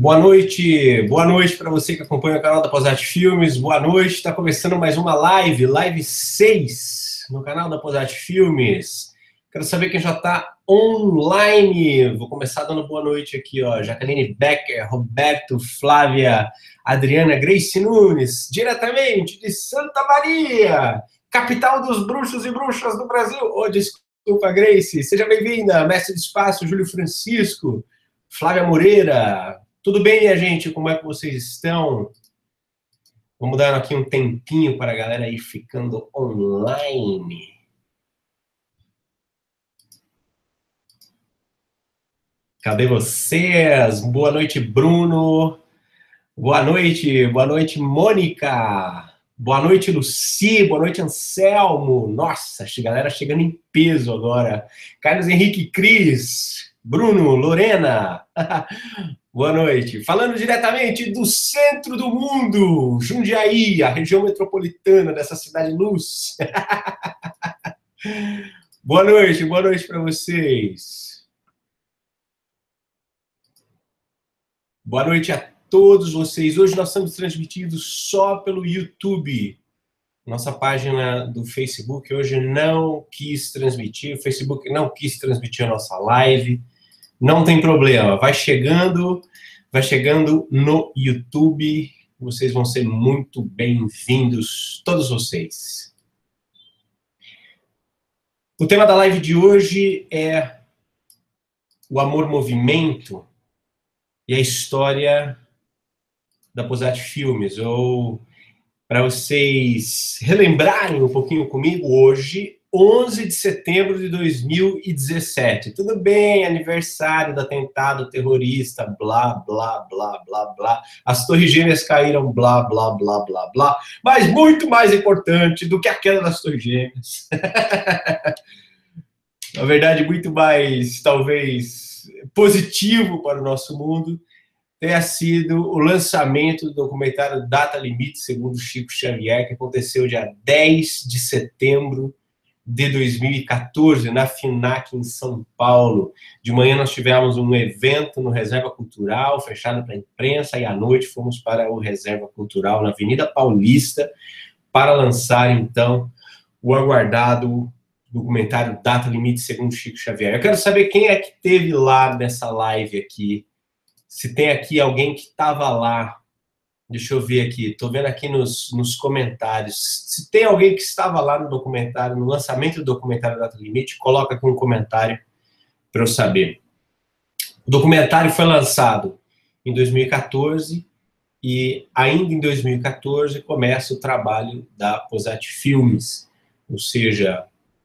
Boa noite para você que acompanha o canal da Posati Filmes, boa noite, está começando mais uma live 6 no canal da Posati Filmes. Quero saber quem já está online, vou começar dando boa noite aqui, ó, Jaqueline Becker, Roberto, Flávia, Adriana, Grace Nunes, diretamente de Santa Maria, capital dos bruxos e bruxas do Brasil. Oh, desculpa, Grace, seja bem-vinda, mestre de espaço, Júlio Francisco, Flávia Moreira. Tudo bem, minha gente? Como é que vocês estão? Vamos dar aqui um tempinho para a galera ir ficando online. Cadê vocês? Boa noite, Bruno. Boa noite, Mônica. Boa noite, Luci. Boa noite, Anselmo. Nossa, a galera chegando em peso agora. Carlos Henrique Cris. Bruno, Lorena. Boa noite. Falando diretamente do centro do mundo, Jundiaí, a região metropolitana dessa cidade luz. Boa noite para vocês. Boa noite a todos vocês. Hoje nós estamos transmitidos só pelo YouTube. Nossa página do Facebook hoje não quis transmitir, o Facebook não quis transmitir a nossa live. Não tem problema, vai chegando no YouTube, vocês vão ser muito bem-vindos, todos vocês. O tema da live de hoje é o Amor Movimento e a história da Posati Filmes, ou para vocês relembrarem um pouquinho comigo, hoje, 11 de setembro de 2017. Tudo bem, aniversário do atentado terrorista, blá, blá, blá, blá, blá. As torres gêmeas caíram, blá, blá, blá, blá, blá. Mas muito mais importante do que a queda das torres gêmeas. Na verdade, muito mais, talvez, positivo para o nosso mundo, tenha sido o lançamento do documentário Data Limite, segundo Chico Xavier, que aconteceu dia 10 de setembro de 2014, na FINAC, em São Paulo. De manhã nós tivemos um evento no Reserva Cultural, fechado para a imprensa, e à noite fomos para o Reserva Cultural, na Avenida Paulista, para lançar, então, o aguardado documentário Data Limite, segundo Chico Xavier. Eu quero saber quem é que esteve lá nessa live aqui. Se tem aqui alguém que estava lá. Deixa eu ver aqui, estou vendo aqui nos comentários. Se tem alguém que estava lá no documentário, no lançamento do documentário Data Limite, coloca aqui um comentário para eu saber. O documentário foi lançado em 2014 e ainda em 2014 começa o trabalho da Posati Filmes. Ou seja,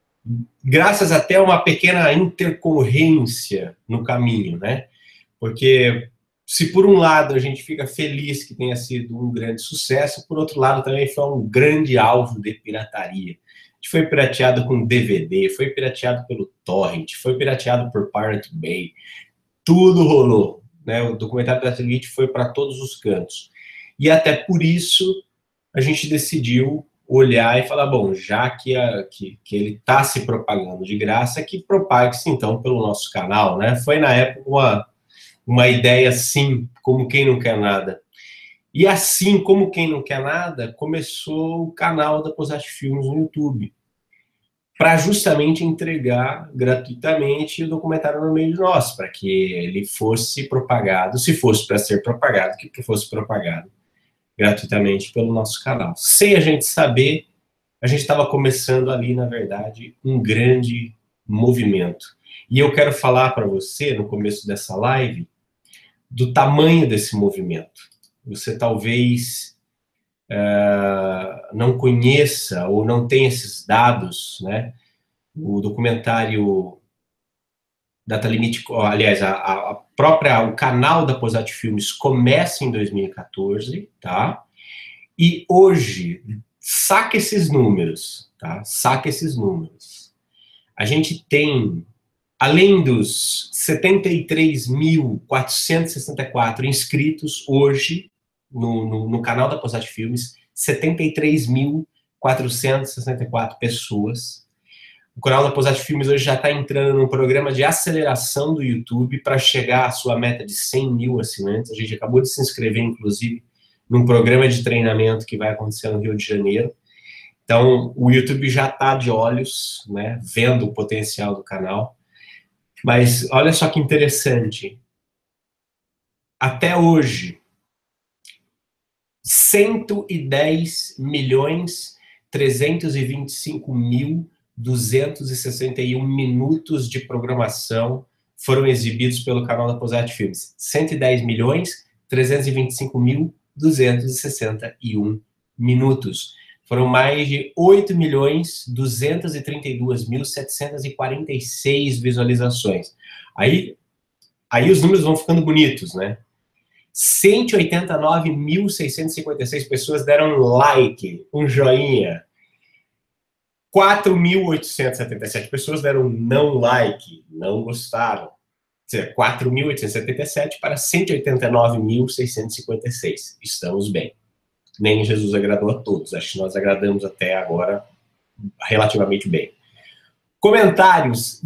graças até a uma pequena intercorrência no caminho, né? Porque se por um lado a gente fica feliz que tenha sido um grande sucesso, por outro lado também foi um grande alvo de pirataria. A gente foi pirateado com DVD, foi pirateado pelo Torrent, foi pirateado por Pirate Bay, tudo rolou, né? O documentário da Elite foi para todos os cantos. E até por isso a gente decidiu olhar e falar, bom, já que ele está se propagando de graça, que propague-se então pelo nosso canal, né? Foi na época uma ideia assim, como quem não quer nada. E assim, como quem não quer nada, começou o canal da Posati Filmes no YouTube, para justamente entregar gratuitamente o documentário no meio de nós, para que ele fosse propagado, se fosse para ser propagado, que fosse propagado gratuitamente pelo nosso canal. Sem a gente saber, a gente estava começando ali, na verdade, um grande movimento. E eu quero falar para você, no começo dessa live, do tamanho desse movimento. Você talvez não conheça ou não tenha esses dados, né? O documentário Data Limite, aliás, o canal da Posati Filmes começa em 2014, tá? E hoje, saca esses números, tá? Saca esses números. A gente tem, além dos 73.464 inscritos hoje no canal da Posati Filmes, 73.464 pessoas, O canal da Posati Filmes hoje já está entrando num programa de aceleração do YouTube para chegar à sua meta de 100 mil assinantes. A gente acabou de se inscrever, inclusive, num programa de treinamento que vai acontecer no Rio de Janeiro. Então, o YouTube já está de olhos, né, vendo o potencial do canal. Mas olha só que interessante. Até hoje, 110.325.261 minutos de programação foram exibidos pelo canal da Posati Filmes. 110.325.261 minutos. Foram mais de 8.232.746 visualizações. Aí os números vão ficando bonitos, né? 189.656 pessoas deram um like, um joinha. 4.877 pessoas deram não like, não gostaram. Ou seja, 4.877 para 189.656. Estamos bem. Nem Jesus agradou a todos. Acho que nós agradamos até agora relativamente bem. Comentários,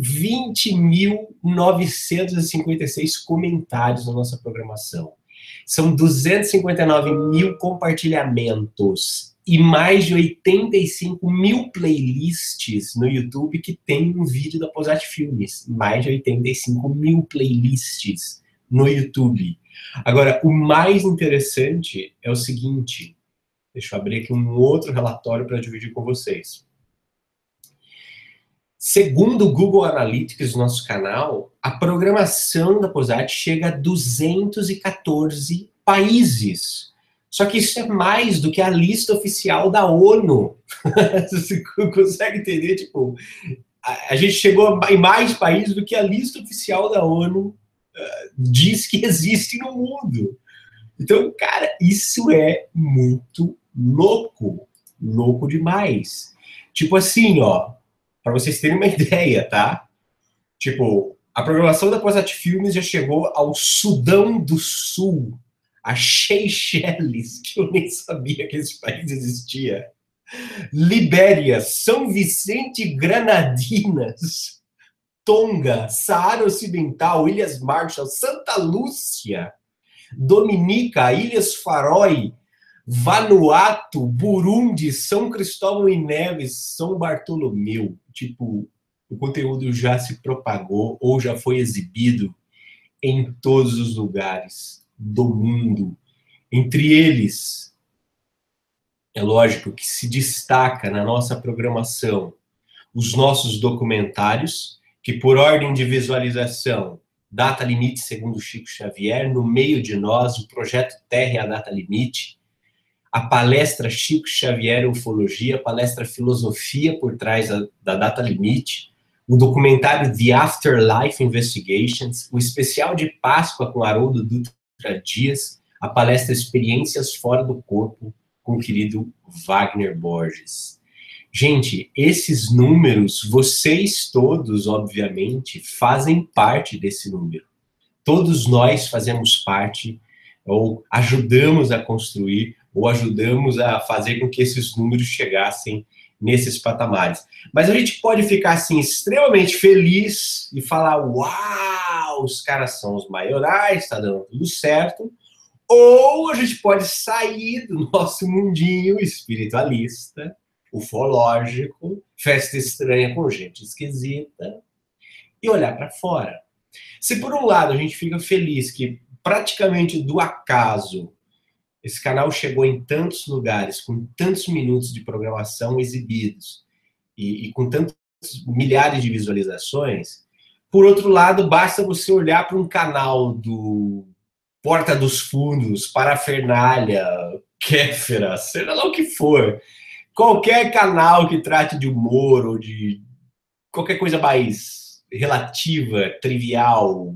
20.956 comentários na nossa programação. São 259 mil compartilhamentos e mais de 85 mil playlists no YouTube que tem um vídeo da Posati Filmes. Mais de 85 mil playlists no YouTube. Agora, o mais interessante é o seguinte, deixa eu abrir aqui um outro relatório para dividir com vocês. Segundo o Google Analytics, nosso canal, a programação da Posati chega a 214 países. Só que isso é mais do que a lista oficial da ONU. Você consegue entender? Tipo, a gente chegou em mais países do que a lista oficial da ONU diz que existe no mundo. Então, cara, isso é muito louco. Louco demais. Tipo assim, ó, para vocês terem uma ideia, tá? Tipo, a programação da Posati Filmes já chegou ao Sudão do Sul, a Seychelles, que eu nem sabia que esse país existia, Libéria, São Vicente e Granadinas, Tonga, Saara Ocidental, Ilhas Marshall, Santa Lúcia, Dominica, Ilhas Faroe, Vanuatu, Burundi, São Cristóvão e Neves, São Bartolomeu. Tipo, o conteúdo já se propagou ou já foi exibido em todos os lugares do mundo. Entre eles, é lógico que se destaca na nossa programação os nossos documentários, que por ordem de visualização, Data Limite segundo Chico Xavier, No Meio de Nós, o Projeto Terra e a Data Limite, a palestra Chico Xavier Ufologia, a palestra Filosofia por trás da Data Limite, o documentário The Afterlife Investigations, o especial de Páscoa com Haroldo Dutra Dias, a palestra Experiências Fora do Corpo com o querido Wagner Borges. Gente, esses números, vocês todos, obviamente, fazem parte desse número. Todos nós fazemos parte, ou ajudamos a construir, ou ajudamos a fazer com que esses números chegassem nesses patamares. Mas a gente pode ficar, assim, extremamente feliz e falar, uau, os caras são os maiorais, está dando tudo certo. Ou a gente pode sair do nosso mundinho espiritualista, ufológico, festa estranha com gente esquisita, e olhar para fora. Se por um lado a gente fica feliz que praticamente do acaso esse canal chegou em tantos lugares, com tantos minutos de programação exibidos e com tantos milhares de visualizações, por outro lado, basta você olhar para um canal do Porta dos Fundos, Parafernália, Kéfera, seja lá o que for, qualquer canal que trate de humor ou de qualquer coisa mais relativa, trivial,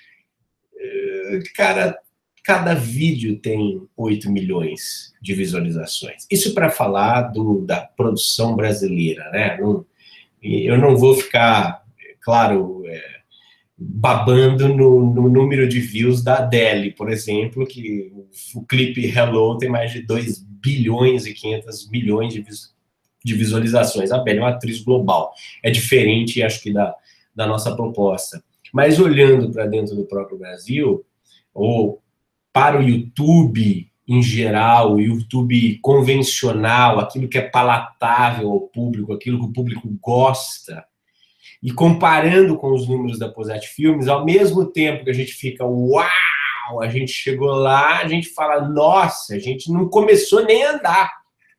cara, cada vídeo tem 8 milhões de visualizações. Isso para falar da produção brasileira, né? Eu não vou ficar, claro, babando no número de views da Adele, por exemplo, que o clipe Hello tem mais de 2 bilhões e 500 milhões de de visualizações. A Bela é uma atriz global. É diferente, acho que, da nossa proposta. Mas olhando para dentro do próprio Brasil, ou para o YouTube em geral, o YouTube convencional, aquilo que é palatável ao público, aquilo que o público gosta, e comparando com os números da Posati Filmes, ao mesmo tempo que a gente fica, uau, a gente chegou lá, a gente fala, nossa, a gente não começou nem a andar.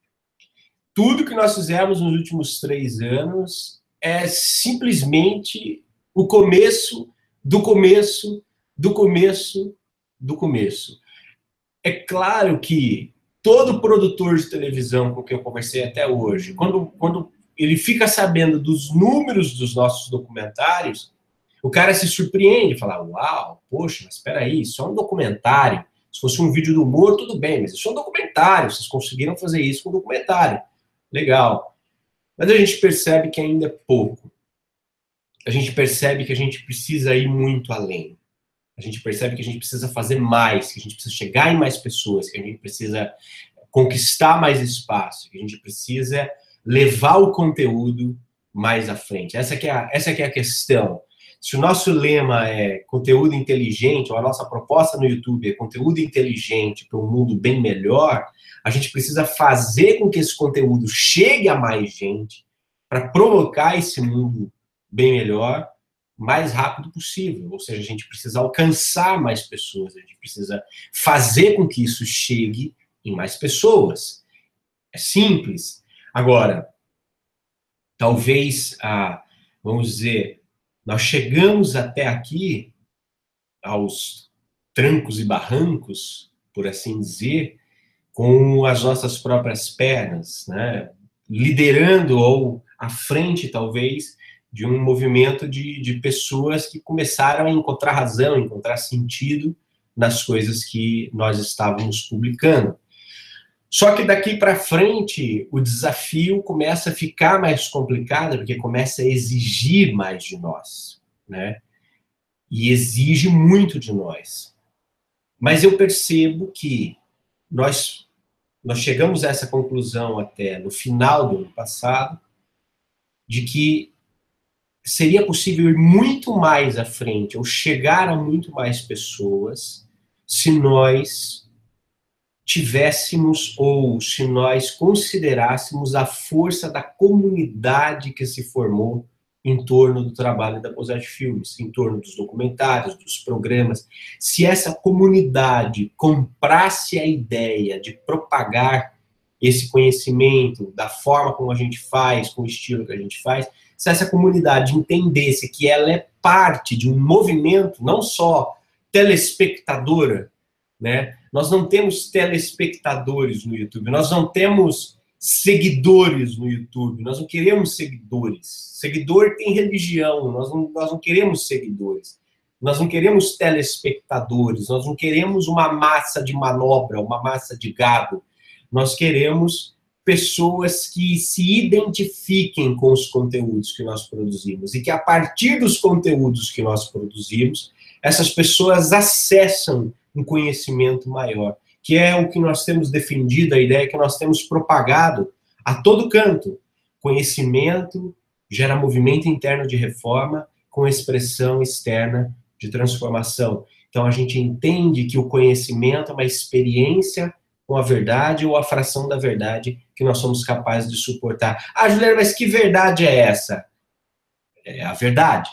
Tudo que nós fizemos nos últimos 3 anos é simplesmente o começo do começo, do começo, do começo. É claro que todo produtor de televisão com quem eu conversei até hoje, quando ele fica sabendo dos números dos nossos documentários, o cara se surpreende, fala, uau, poxa, mas espera aí, isso é um documentário. Se fosse um vídeo do humor, tudo bem, mas isso é um documentário, vocês conseguiram fazer isso com um documentário. Legal. Mas a gente percebe que ainda é pouco. A gente percebe que a gente precisa ir muito além. A gente percebe que a gente precisa fazer mais, que a gente precisa chegar em mais pessoas, que a gente precisa conquistar mais espaço, que a gente precisa levar o conteúdo mais à frente. Essa que é a questão. Se o nosso lema é conteúdo inteligente, ou a nossa proposta no YouTube é conteúdo inteligente para um mundo bem melhor, a gente precisa fazer com que esse conteúdo chegue a mais gente para provocar esse mundo bem melhor mais rápido possível. Ou seja, a gente precisa alcançar mais pessoas, a gente precisa fazer com que isso chegue em mais pessoas. É simples. Agora, talvez, vamos dizer, nós chegamos até aqui, aos trancos e barrancos, por assim dizer, com as nossas próprias pernas, né? Liderando ou à frente, talvez, de um movimento de pessoas que começaram a encontrar razão, encontrar sentido nas coisas que nós estávamos publicando. Só que daqui para frente, o desafio começa a ficar mais complicado, porque começa a exigir mais de nós, né? E exige muito de nós. Mas eu percebo que nós chegamos a essa conclusão até no final do ano passado, de que seria possível ir muito mais à frente, ou chegar a muito mais pessoas, se nós tivéssemos, ou se nós considerássemos a força da comunidade que se formou em torno do trabalho da Posati Filmes, em torno dos documentários, dos programas. Se essa comunidade comprasse a ideia de propagar esse conhecimento, da forma como a gente faz, com o estilo que a gente faz, se essa comunidade entendesse que ela é parte de um movimento, não só telespectadora, né? Nós não temos telespectadores no YouTube, nós não temos seguidores no YouTube, nós não queremos seguidores. Seguidor tem religião, nós não queremos seguidores. Nós não queremos telespectadores, nós não queremos uma massa de manobra, uma massa de gado. Nós queremos pessoas que se identifiquem com os conteúdos que nós produzimos e que, a partir dos conteúdos que nós produzimos, essas pessoas acessam um conhecimento maior, que é o que nós temos defendido, a ideia que nós temos propagado a todo canto. Conhecimento gera movimento interno de reforma com expressão externa de transformação. Então, a gente entende que o conhecimento é uma experiência com a verdade ou a fração da verdade que nós somos capazes de suportar. Ah, Juliano, mas que verdade é essa? É a verdade.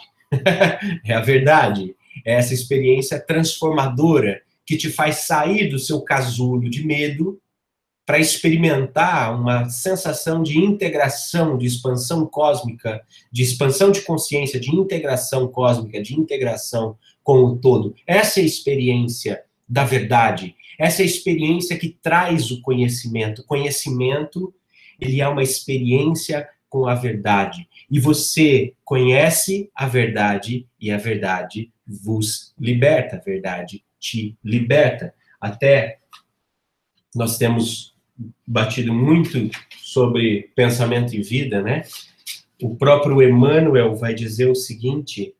É a verdade. É essa experiência transformadora que te faz sair do seu casulo de medo para experimentar uma sensação de integração, de expansão cósmica, de expansão de consciência, de integração cósmica, de integração com o todo. Essa é a experiência da verdade. Essa é a experiência que traz o conhecimento. O conhecimento, ele é uma experiência com a verdade. E você conhece a verdade e a verdade vos liberta. A verdade te liberta. Até nós temos batido muito sobre pensamento e vida, né? O próprio Emmanuel vai dizer o seguinte,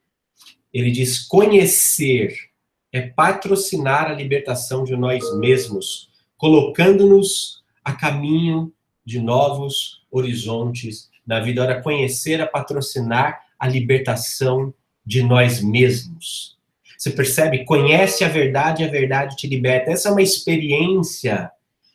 ele diz, conhecer é patrocinar a libertação de nós mesmos, colocando-nos a caminho de novos horizontes na vida. Ora, conhecer a patrocinar a libertação de nós mesmos. Você percebe? Conhece a verdade te liberta. Essa é uma experiência.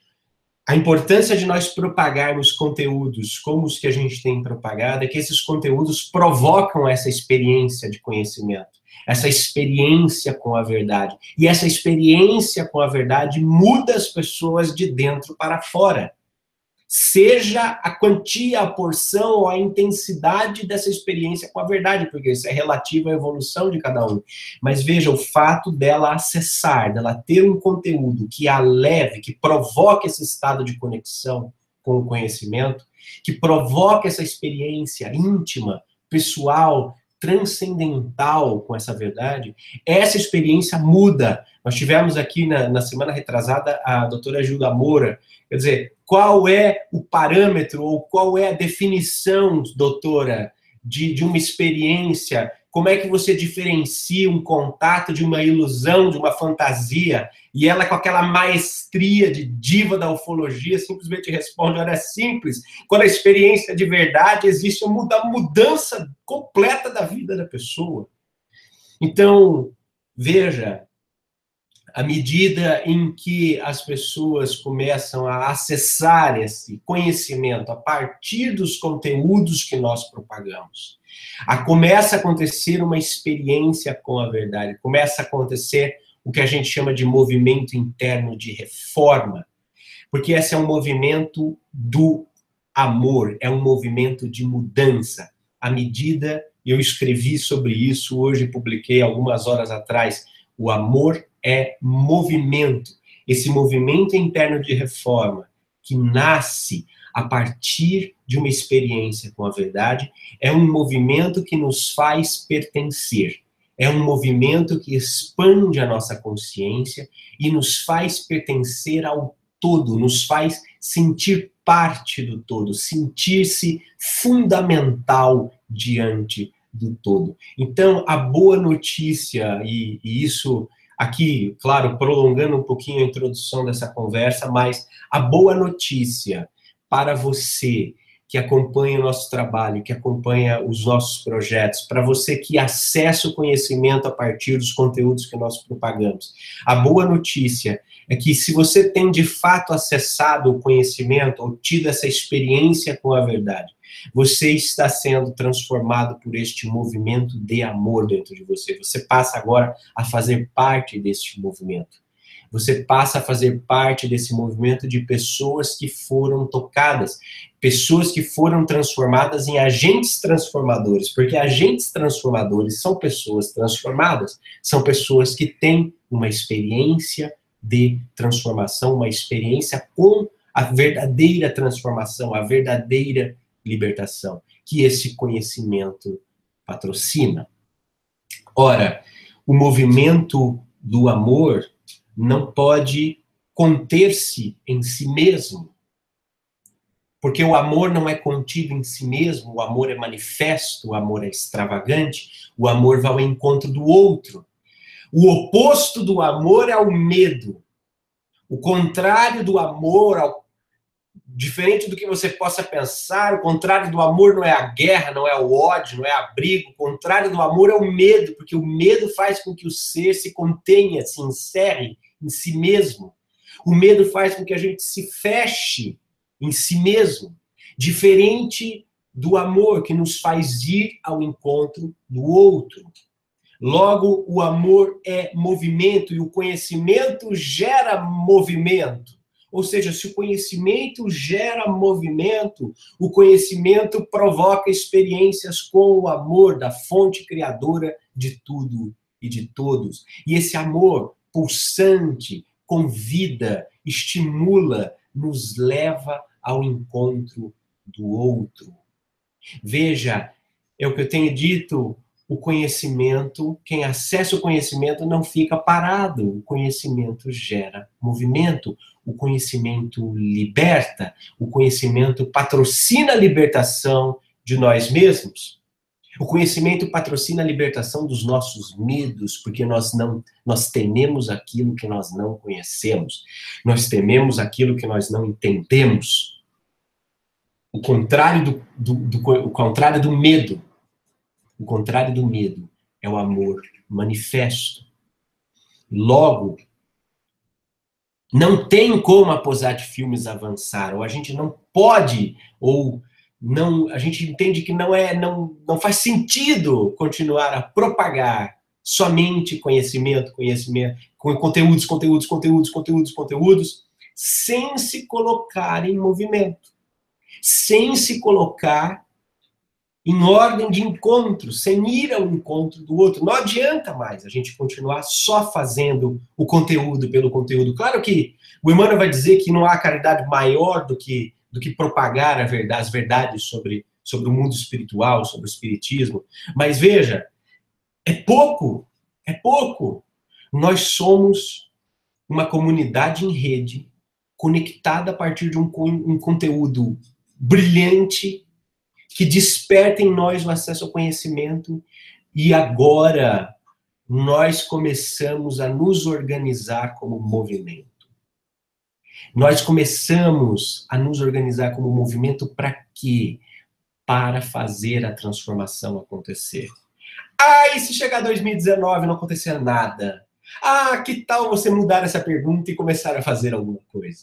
A importância de nós propagarmos conteúdos como os que a gente tem propagado é que esses conteúdos provocam essa experiência de conhecimento, essa experiência com a verdade. E essa experiência com a verdade muda as pessoas de dentro para fora. Seja a quantia, a porção ou a intensidade dessa experiência com a verdade, porque isso é relativo à evolução de cada um. Mas veja, o fato dela acessar, dela ter um conteúdo que a leve, que provoque esse estado de conexão com o conhecimento, que provoque essa experiência íntima, pessoal, transcendental com essa verdade, essa experiência muda. Nós tivemos aqui na semana retrasada a doutora Gilda Moura. Quer dizer, qual é o parâmetro ou qual é a definição, doutora, de uma experiência? Como é que você diferencia um contato de uma ilusão, de uma fantasia? E ela, com aquela maestria de diva da ufologia, simplesmente responde: olha, é simples. Quando a experiência de verdade existe uma mudança completa da vida da pessoa. Então, veja, à medida em que as pessoas começam a acessar esse conhecimento a partir dos conteúdos que nós propagamos, começa a acontecer uma experiência com a verdade, começa a acontecer o que a gente chama de movimento interno de reforma, porque esse é um movimento do amor, é um movimento de mudança. À medida, eu escrevi sobre isso, hoje publiquei algumas horas atrás, o amor é movimento. Esse movimento interno de reforma que nasce a partir de uma experiência com a verdade é um movimento que nos faz pertencer. É um movimento que expande a nossa consciência e nos faz pertencer ao todo, nos faz sentir parte do todo, sentir-se fundamental diante do todo. Então, a boa notícia, e isso aqui, claro, prolongando um pouquinho a introdução dessa conversa, mas a boa notícia para você que acompanha o nosso trabalho, que acompanha os nossos projetos, para você que acessa o conhecimento a partir dos conteúdos que nós propagamos, a boa notícia é que se você tem de fato acessado o conhecimento ou tido essa experiência com a verdade, você está sendo transformado por este movimento de amor dentro de você. Você passa agora a fazer parte deste movimento. Você passa a fazer parte desse movimento de pessoas que foram tocadas, pessoas que foram transformadas em agentes transformadores, porque agentes transformadores são pessoas transformadas, são pessoas que têm uma experiência de transformação, uma experiência com a verdadeira transformação, a verdadeira libertação, que esse conhecimento patrocina. Ora, o movimento do amor não pode conter-se em si mesmo, porque o amor não é contido em si mesmo, o amor é manifesto, o amor é extravagante, o amor vai ao encontro do outro. O oposto do amor é o medo. O contrário do amor, diferente do que você possa pensar, o contrário do amor não é a guerra, não é o ódio, não é a briga. O contrário do amor é o medo, porque o medo faz com que o ser se contenha, se encerre em si mesmo. O medo faz com que a gente se feche em si mesmo, diferente do amor, que nos faz ir ao encontro do outro. Logo, o amor é movimento e o conhecimento gera movimento. Ou seja, se o conhecimento gera movimento, o conhecimento provoca experiências com o amor da fonte criadora de tudo e de todos. E esse amor pulsante, convida, estimula, nos leva ao encontro do outro. Veja, é o que eu tenho dito, o conhecimento, quem acessa o conhecimento não fica parado, o conhecimento gera movimento, o conhecimento liberta, o conhecimento patrocina a libertação de nós mesmos. O conhecimento patrocina a libertação dos nossos medos, porque nós tememos aquilo que nós não conhecemos. Nós tememos aquilo que nós não entendemos. O contrário o contrário do medo. O contrário do medo é o amor manifesto. Logo, não tem como a Posat Filmes avançar, ou a gente não pode, ou não, a gente entende que não faz sentido continuar a propagar somente conhecimento, com conteúdos, sem se colocar em movimento, sem se colocar em ordem de encontro, sem ir ao encontro do outro. Não adianta mais a gente continuar só fazendo o conteúdo pelo conteúdo. Claro que o Emmanuel vai dizer que não há caridade maior do que propagar as verdades sobre o mundo espiritual, sobre o espiritismo. Mas veja, é pouco. Nós somos uma comunidade em rede, conectada a partir de um conteúdo brilhante, que desperta em nós o acesso ao conhecimento, e agora nós começamos a nos organizar como movimento. Nós começamos a nos organizar como movimento para quê? Para fazer a transformação acontecer. E se chegar 2019 e não acontecer nada? Que tal você mudar essa pergunta e começar a fazer alguma coisa?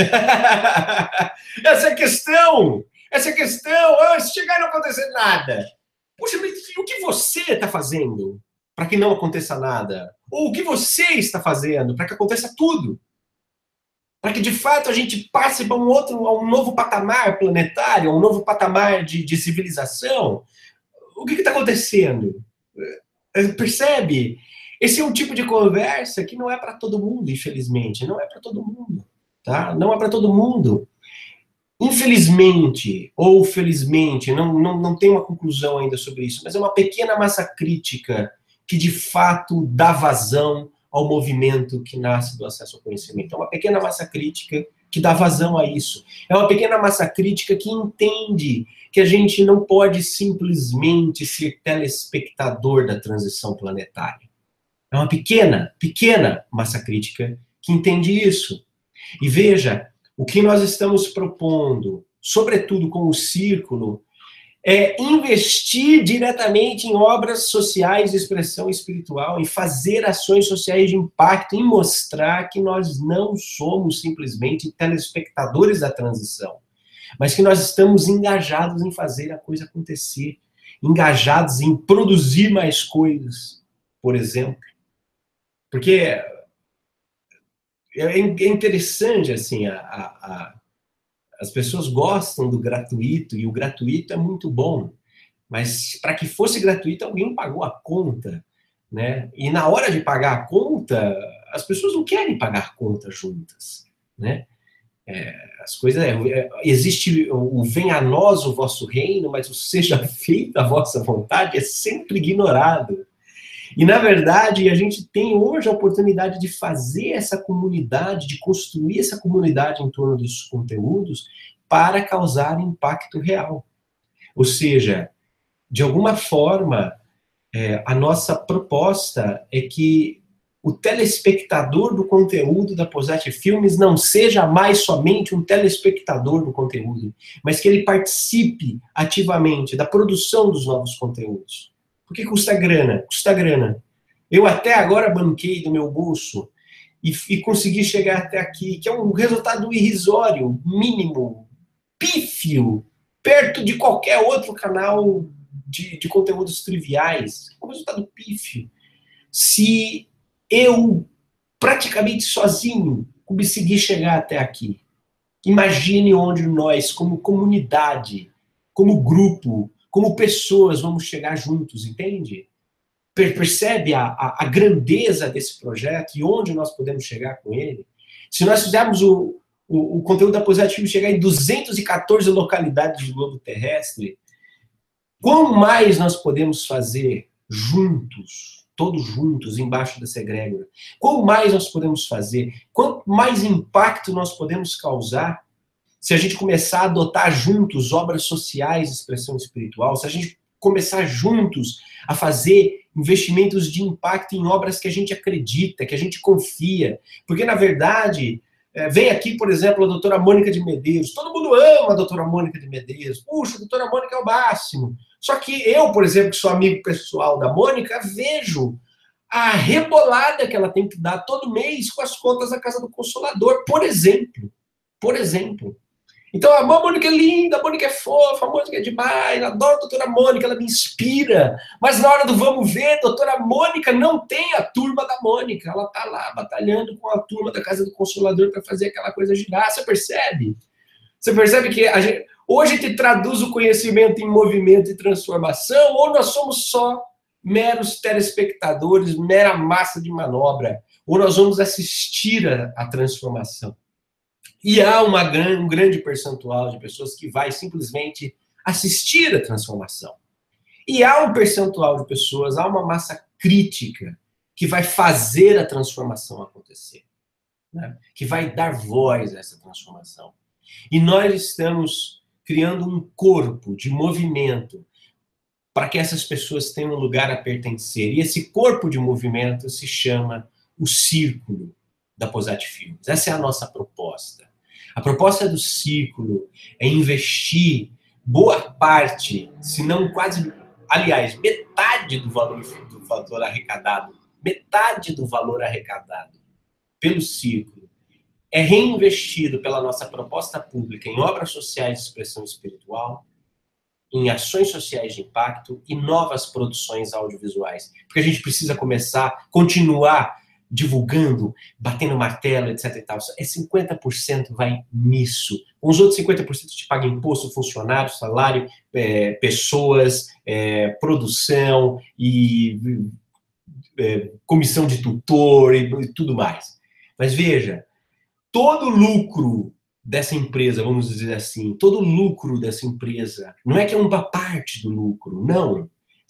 Essa é a questão! Se chegar e não acontecer nada. Puxa, mas o que você está fazendo para que não aconteça nada? Ou o que você está fazendo para que aconteça tudo? Para que, de fato, a gente passe para um novo patamar planetário, um novo patamar de civilização? O que está acontecendo? Percebe? Esse é um tipo de conversa que não é para todo mundo, infelizmente. Não é para todo mundo. Tá? Não é para todo mundo. Infelizmente, ou felizmente, não tem uma conclusão ainda sobre isso, mas é uma pequena massa crítica que, de fato, dá vazão ao movimento que nasce do acesso ao conhecimento. É uma pequena massa crítica que dá vazão a isso. É uma pequena massa crítica que entende que a gente não pode simplesmente ser telespectador da transição planetária. É uma pequena massa crítica que entende isso. E veja, o que nós estamos propondo, sobretudo com o Círculo, é investir diretamente em obras sociais de expressão espiritual, em fazer ações sociais de impacto, em mostrar que nós não somos simplesmente telespectadores da transição, mas que nós estamos engajados em fazer a coisa acontecer, engajados em produzir mais coisas, por exemplo. Porque é interessante, assim, as pessoas gostam do gratuito, e o gratuito é muito bom, mas para que fosse gratuito, alguém pagou a conta, né? E na hora de pagar a conta, as pessoas não querem pagar a conta juntas, né? As coisas... existe o venha a nós o vosso reino, mas o seja feita a vossa vontade é sempre ignorado. E, na verdade, a gente tem hoje a oportunidade de fazer essa comunidade, de construir essa comunidade em torno desses conteúdos para causar impacto real. Ou seja, de alguma forma, a nossa proposta é que o telespectador do conteúdo da Posat Filmes não seja mais somente um telespectador do conteúdo, mas que ele participe ativamente da produção dos novos conteúdos. Porque custa grana, custa grana. Eu até agora banquei do meu bolso e consegui chegar até aqui, que é um resultado irrisório, mínimo, pífio, perto de qualquer outro canal de conteúdos triviais. É um resultado pífio. Se eu, praticamente sozinho, consegui chegar até aqui, imagine onde nós, como comunidade, como grupo, como pessoas, vamos chegar juntos, entende? Percebe a grandeza desse projeto e onde nós podemos chegar com ele? Se nós fizermos o conteúdo da Posat Filmes chegar em 214 localidades do globo terrestre, quão mais nós podemos fazer juntos, todos juntos, embaixo dessa egrégora? Quão mais nós podemos fazer? Quanto mais impacto nós podemos causar se a gente começar a adotar juntos obras sociais de expressão espiritual, se a gente começar juntos a fazer investimentos de impacto em obras que a gente acredita, que a gente confia. Porque, na verdade, Vem aqui, por exemplo, a doutora Mônica de Medeiros. Todo mundo ama a doutora Mônica de Medeiros. Puxa, a doutora Mônica é o máximo. Só que eu, por exemplo, que sou amigo pessoal da Mônica, vejo a rebolada que ela tem que dar todo mês com as contas da Casa do Consolador, por exemplo. Por exemplo. Então, a Mônica é linda, a Mônica é fofa, a Mônica é demais, adoro a doutora Mônica, ela me inspira. Mas na hora do vamos ver, a doutora Mônica não tem a turma da Mônica. Ela está lá batalhando com a turma da Casa do Consolador para fazer aquela coisa girar. Você percebe? Você percebe que ou a gente traduz o conhecimento em movimento e transformação, ou nós somos só meros telespectadores, mera massa de manobra, ou nós vamos assistir a transformação. E há um grande percentual de pessoas que vai simplesmente assistir a transformação. E há um percentual de pessoas, há uma massa crítica que vai fazer a transformação acontecer, né? Que vai dar voz a essa transformação. E nós estamos criando um corpo de movimento para que essas pessoas tenham um lugar a pertencer. E esse corpo de movimento se chama o Círculo da Posati Filmes. Essa é a nossa proposta. A proposta do Círculo é investir boa parte, se não quase, aliás, metade do valor arrecadado, metade do valor arrecadado pelo Círculo é reinvestido pela nossa proposta pública em obras sociais de expressão espiritual, em ações sociais de impacto e novas produções audiovisuais. Porque a gente precisa continuar divulgando, batendo martelo, etc e tal. 50% vai nisso. Os outros 50% te paga imposto, funcionário, salário, pessoas, produção e comissão de tutor e tudo mais. Mas veja, todo lucro dessa empresa, vamos dizer assim, todo lucro dessa empresa, não é que é uma parte do lucro, não.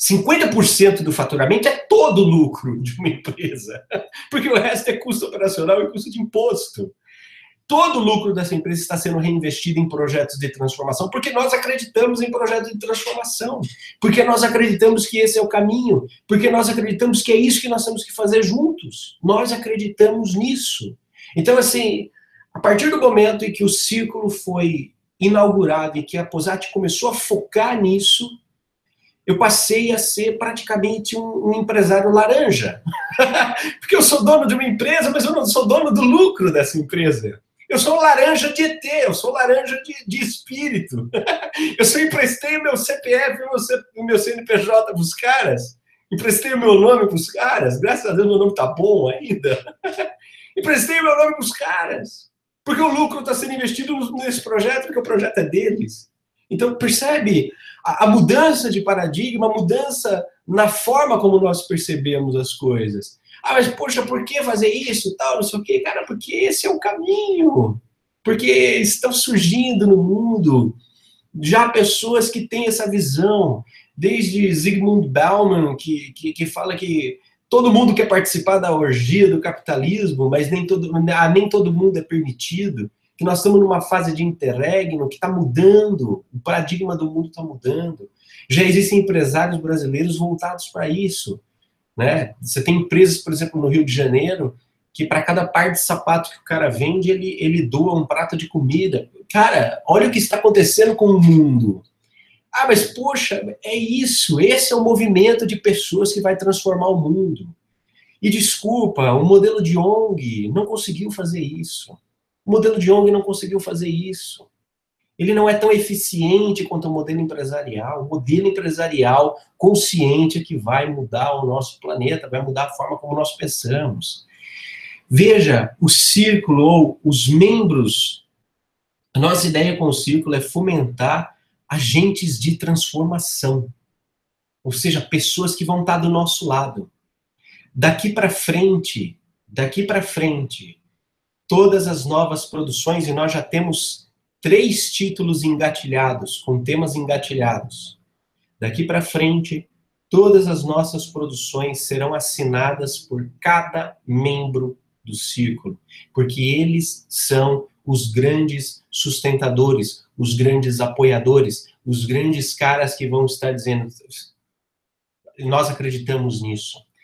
50% do faturamento é todo o lucro de uma empresa, porque o resto é custo operacional e custo de imposto. Todo o lucro dessa empresa está sendo reinvestido em projetos de transformação, porque nós acreditamos em projetos de transformação, porque nós acreditamos que esse é o caminho, porque nós acreditamos que é isso que nós temos que fazer juntos. Nós acreditamos nisso. Então, assim, a partir do momento em que o Círculo foi inaugurado e que a Posati começou a focar nisso, eu passei a ser praticamente um empresário laranja. Porque eu sou dono de uma empresa, mas eu não sou dono do lucro dessa empresa. Eu sou laranja de ET, eu sou laranja de espírito. Eu só emprestei o meu CPF e o meu CNPJ para os caras. Emprestei o meu nome para os caras. Graças a Deus meu nome está bom ainda. Emprestei o meu nome para os caras. Porque o lucro está sendo investido nesse projeto, porque o projeto é deles. Então, percebe a mudança de paradigma, a mudança na forma como nós percebemos as coisas. Ah, mas, poxa, por que fazer isso, tal, não sei o quê? Cara, porque esse é o caminho. Porque estão surgindo no mundo já pessoas que têm essa visão. Desde Zygmunt Bauman, que fala que todo mundo quer participar da orgia do capitalismo, mas nem todo mundo é permitido. Que nós estamos numa fase de interregno que está mudando, o paradigma do mundo está mudando. Já existem empresários brasileiros voltados para isso, né? Você tem empresas, por exemplo, no Rio de Janeiro, que para cada par de sapato que o cara vende, ele doa um prato de comida. Cara, olha o que está acontecendo com o mundo. Ah, mas poxa, é isso, esse é o movimento de pessoas que vai transformar o mundo. E desculpa, o modelo de ONG não conseguiu fazer isso. O modelo de ONG não conseguiu fazer isso. Ele não é tão eficiente quanto o modelo empresarial. O modelo empresarial consciente é que vai mudar o nosso planeta, vai mudar a forma como nós pensamos. Veja, o Círculo, ou os membros, a nossa ideia com o Círculo é fomentar agentes de transformação. Ou seja, pessoas que vão estar do nosso lado. Daqui para frente, todas as novas produções, e nós já temos 3 títulos engatilhados, com temas engatilhados. Daqui para frente, todas as nossas produções serão assinadas por cada membro do Círculo, porque eles são os grandes sustentadores, os grandes apoiadores, os grandes caras que vão estar dizendo, nós acreditamos nisso.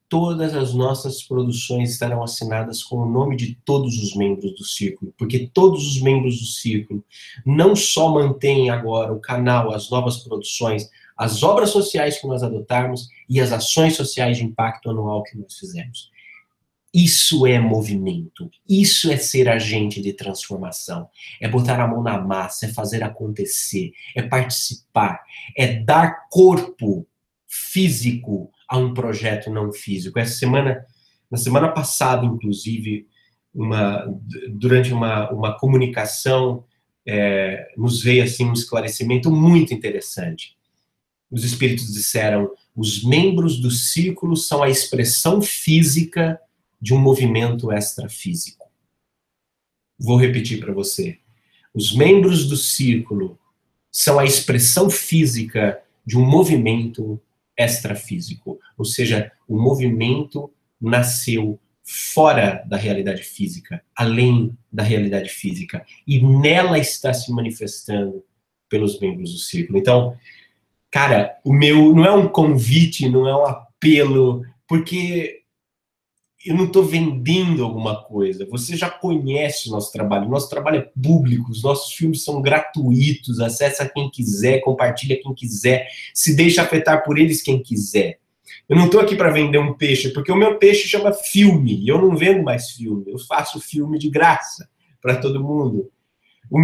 todas as nossas produções estarão assinadas com o nome de todos os membros do Círculo, porque todos os membros do Círculo não só mantêm agora o canal, as novas produções, as obras sociais que nós adotarmos e as ações sociais de impacto anual que nós fizemos. Isso é movimento, isso é ser agente de transformação, é botar a mão na massa, é fazer acontecer, é participar, é dar corpo físico a um projeto não físico. Na semana passada, inclusive, durante uma comunicação, nos veio assim um esclarecimento muito interessante. Os espíritos disseram: os membros do círculo são a expressão física de um movimento extrafísico. Vou repetir para você. Os membros do círculo são a expressão física de um movimento extrafísico. Ou seja, o movimento nasceu fora da realidade física, além da realidade física. E nela está se manifestando pelos membros do círculo. Então, cara, o meu não é um convite, não é um apelo, porque eu não estou vendendo alguma coisa. Você já conhece o nosso trabalho é público, os nossos filmes são gratuitos, acessa quem quiser, compartilha quem quiser, se deixa afetar por eles quem quiser. Eu não estou aqui para vender um peixe, porque o meu peixe chama filme, e eu não vendo mais filme, eu faço filme de graça para todo mundo. O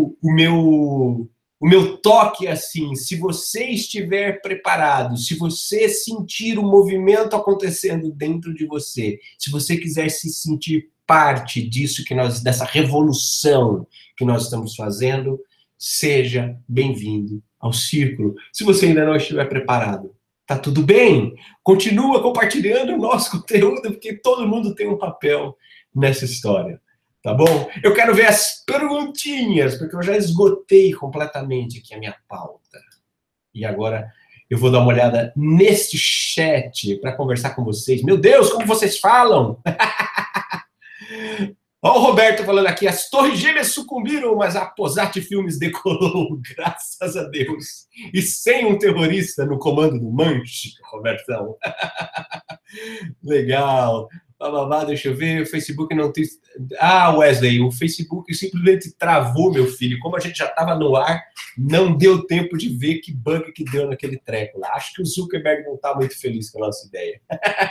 meu toque é assim: se você estiver preparado, se você sentir o movimento acontecendo dentro de você, se você quiser se sentir parte disso dessa revolução que nós estamos fazendo, seja bem-vindo ao Círculo. Se você ainda não estiver preparado, tá tudo bem. Continua compartilhando o nosso conteúdo, porque todo mundo tem um papel nessa história. Tá bom? Eu quero ver as perguntinhas, porque eu já esgotei completamente aqui a minha pauta. E agora eu vou dar uma olhada neste chat para conversar com vocês. Meu Deus, como vocês falam! Ó, o Roberto falando aqui: as Torres Gêmeas sucumbiram, mas a Posat Filmes decolou, graças a Deus. E sem um terrorista no comando do Manche, Robertão. Legal. Deixa eu ver, o Facebook não tem... Ah, Wesley, o Facebook simplesmente travou, meu filho. Como a gente já estava no ar, não deu tempo de ver que bug que deu naquele treco lá. Acho que o Zuckerberg não está muito feliz com a nossa ideia.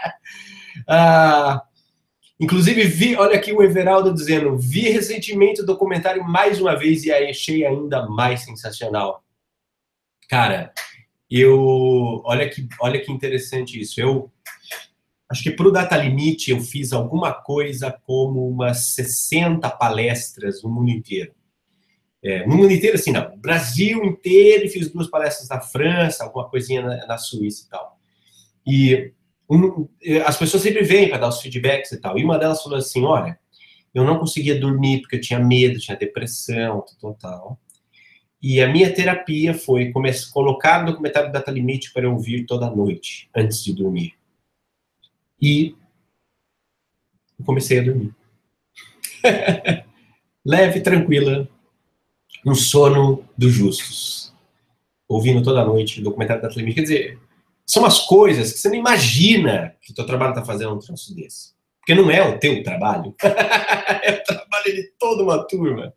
Inclusive, olha aqui o Everaldo dizendo: vi recentemente o documentário mais uma vez e achei ainda mais sensacional. Cara, olha que interessante isso. Acho que para o Data Limite eu fiz alguma coisa como umas 60 palestras no mundo inteiro. No mundo inteiro, assim, não. Brasil inteiro, e fiz 2 palestras na França, alguma coisinha na Suíça e tal. E as pessoas sempre vêm para dar os feedbacks e tal. E uma delas falou assim: olha, eu não conseguia dormir porque eu tinha medo, tinha depressão, tal. E a minha terapia foi colocar o documentário Data Limite para eu ouvir toda noite, antes de dormir. E eu comecei a dormir. Leve, tranquila, um sono dos justos. Ouvindo toda noite o documentário da Limite. Quer dizer, são umas coisas que você não imagina que o teu trabalho está fazendo um troço desse. Porque não é o teu trabalho. É o trabalho de toda uma turma.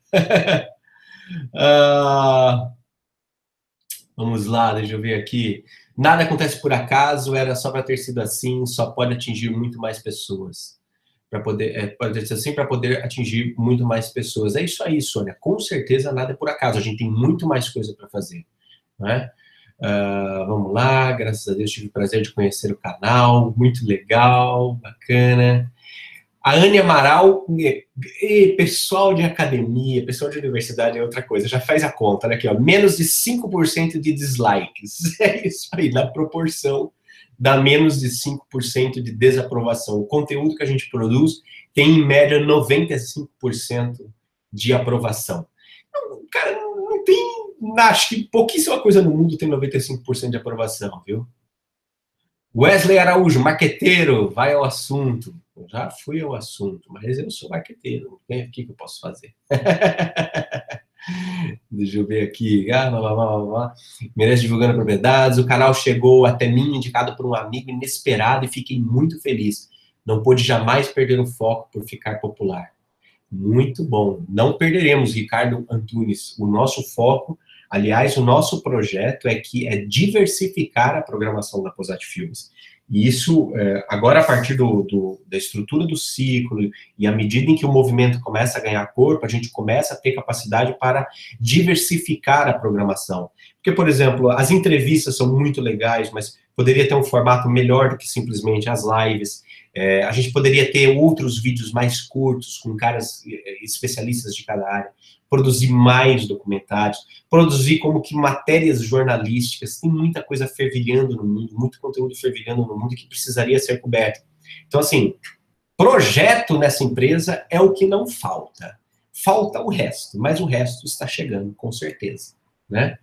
Vamos lá, deixa eu ver aqui. Nada acontece por acaso, era só para ter sido assim, só pode atingir muito mais pessoas. Pode ser assim para poder atingir muito mais pessoas. É isso aí, Sônia. Com certeza nada é por acaso. A gente tem muito mais coisa para fazer. Né? Vamos lá, graças a Deus tive o prazer de conhecer o canal. Muito legal, bacana. A Anne Amaral, pessoal de academia, pessoal de universidade é outra coisa, já faz a conta, olha aqui, ó, menos de 5% de dislikes, é isso aí, na proporção dá menos de 5% de desaprovação. O conteúdo que a gente produz tem, em média, 95% de aprovação. Então, cara, não tem, acho que pouquíssima coisa no mundo tem 95% de aprovação, viu? Wesley Araújo, marqueteiro, vai ao assunto. Eu já fui ao assunto, mas eu sou marqueteiro, não tem aqui que eu posso fazer. Deixa eu ver aqui. Merece divulgando propriedades. O canal chegou até mim, indicado por um amigo inesperado, e fiquei muito feliz. Não pude jamais perder o foco por ficar popular. Muito bom. Não perderemos, Ricardo Antunes. O nosso foco, aliás, o nosso projeto é diversificar a programação da Posat Filmes. E isso, agora, a partir da estrutura do ciclo e à medida em que o movimento começa a ganhar corpo, a gente começa a ter capacidade para diversificar a programação. Porque, por exemplo, as entrevistas são muito legais, mas poderia ter um formato melhor do que simplesmente as lives. A gente poderia ter outros vídeos mais curtos, com caras especialistas de cada área, produzir mais documentários, produzir como que matérias jornalísticas. Tem muita coisa fervilhando no mundo, muito conteúdo fervilhando no mundo que precisaria ser coberto. Então, assim, projeto nessa empresa é o que não falta. Falta o resto, mas o resto está chegando, com certeza, né?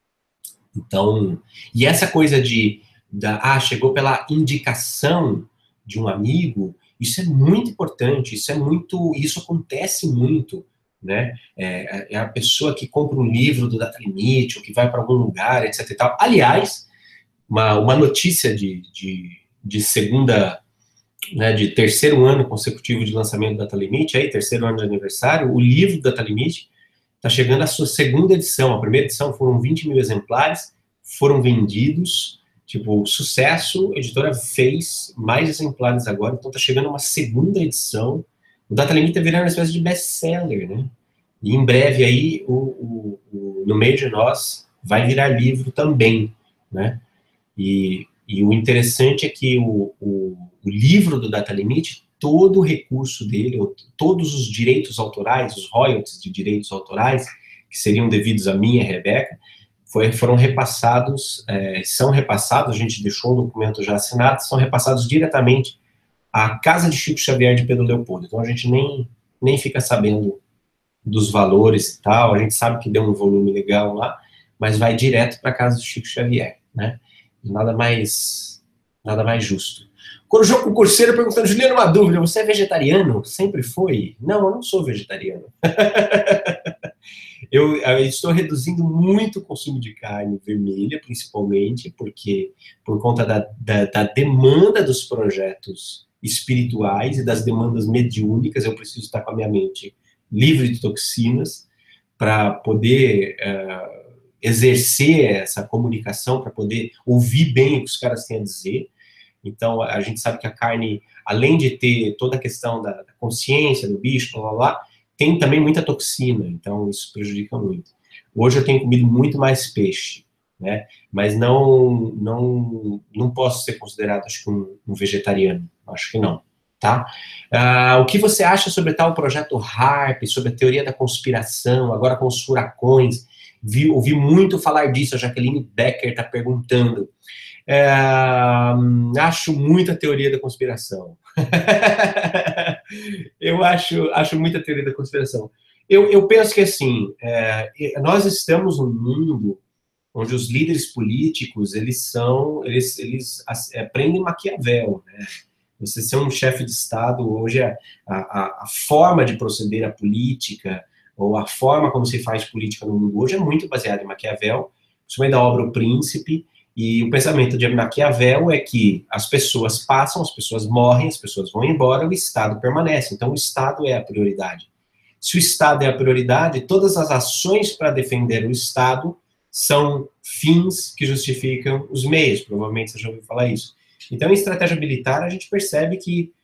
Então, e essa coisa chegou pela indicação de um amigo, isso é muito importante, isso acontece muito, né? É a pessoa que compra um livro do Data Limit, ou que vai para algum lugar, etc e tal. Aliás, uma notícia de segunda, né, de terceiro ano consecutivo de lançamento do Data Limit, aí, terceiro ano de aniversário, o livro do Data Limit está chegando à sua segunda edição. A primeira edição foram 20 mil exemplares, foram vendidos, tipo, sucesso, a editora fez mais exemplares agora, então está chegando uma segunda edição. O Data Limit está virando uma espécie de best-seller, né? E em breve aí, No Meio de Nós vai virar livro também, né? E o interessante é que o livro do Data Limit, todo o recurso dele, todos os direitos autorais, os royalties de direitos autorais, que seriam devidos a mim e a Rebeca, foram repassados, são repassados, a gente deixou um documento já assinado, são repassados diretamente à Casa de Chico Xavier de Pedro Leopoldo. Então a gente nem fica sabendo dos valores e tal, a gente sabe que deu um volume legal lá, mas vai direto para a Casa do Chico Xavier, né? Nada mais justo. Corujão Concurseiro perguntando, Juliano, uma dúvida, você é vegetariano? Sempre foi? Não, eu não sou vegetariano. Eu estou reduzindo muito o consumo de carne vermelha, principalmente, porque por conta da demanda dos projetos espirituais e das demandas mediúnicas, eu preciso estar com a minha mente livre de toxinas para poder exercer essa comunicação, para poder ouvir bem o que os caras têm a dizer. Então, a gente sabe que a carne, além de ter toda a questão da consciência do bicho, blá, blá, blá, tem também muita toxina, então isso prejudica muito. Hoje eu tenho comido muito mais peixe, né? Mas não posso ser considerado, acho que, um vegetariano. Acho que não, tá? O que você acha sobre tal projeto HARP, sobre a teoria da conspiração, agora com os furacões? Ouvi muito falar disso, a Jaqueline Becker está perguntando. Acho muita teoria da conspiração. Eu acho muita teoria da conspiração. Eu penso que, assim, nós estamos num mundo onde os líderes políticos, eles aprendem Maquiavel, né? Você ser um chefe de Estado, hoje, a forma de proceder à política, ou a forma como se faz política no mundo hoje, é muito baseada em Maquiavel, principalmente da obra O Príncipe. E o pensamento de Maquiavel é que as pessoas passam, as pessoas morrem, as pessoas vão embora, o Estado permanece. Então, o Estado é a prioridade. Se o Estado é a prioridade, todas as ações para defender o Estado são fins que justificam os meios. Provavelmente você já ouviu falar isso. Então, em estratégia militar, a gente percebe que...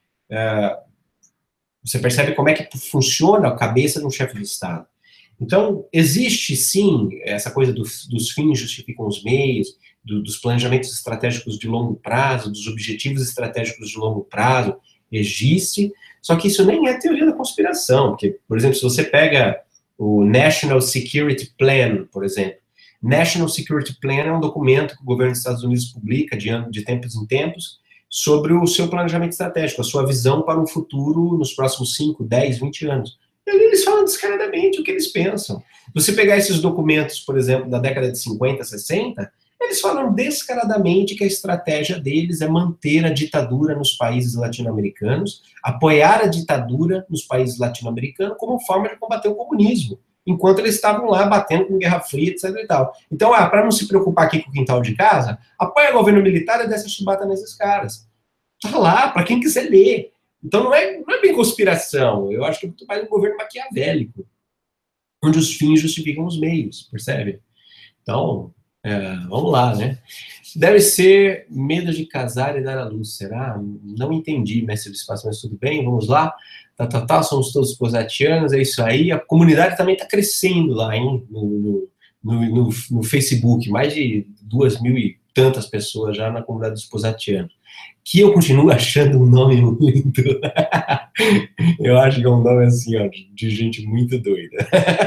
você percebe como é que funciona a cabeça de um chefe de Estado. Então, existe, sim, essa coisa dos fins justificam os meios, dos planejamentos estratégicos de longo prazo, dos objetivos estratégicos de longo prazo, existe, só que isso nem é teoria da conspiração, porque, por exemplo, se você pega o National Security Plan, por exemplo, National Security Plan é um documento que o governo dos Estados Unidos publica de tempos em tempos sobre o seu planejamento estratégico, a sua visão para o futuro nos próximos 5, 10, 20 anos. E ali eles falam descaradamente o que eles pensam. Se você pegar esses documentos, por exemplo, da década de 50, 60, eles falam descaradamente que a estratégia deles é manter a ditadura nos países latino-americanos, apoiar a ditadura nos países latino-americanos como forma de combater o comunismo. enquanto eles estavam lá batendo com Guerra Fria, etc. e tal. Então, para não se preocupar aqui com o quintal de casa, apoia o governo militar e dessa chibata nesses caras. Tá lá, para quem quiser ler. Então, não é bem conspiração. Eu acho que é muito mais um governo maquiavélico, onde os fins justificam os meios, percebe? Então, vamos lá, né? Deve ser medo de casar e dar à luz, será? Não entendi, mestre do espaço, mas tudo bem, vamos lá. Somos todos posatianos, é isso aí. A comunidade também está crescendo lá, hein? No Facebook, mais de 2.000 e tantas pessoas já na comunidade dos posatianos. Que eu continuo achando um nome muito... Eu acho que é um nome assim, ó, de gente muito doida.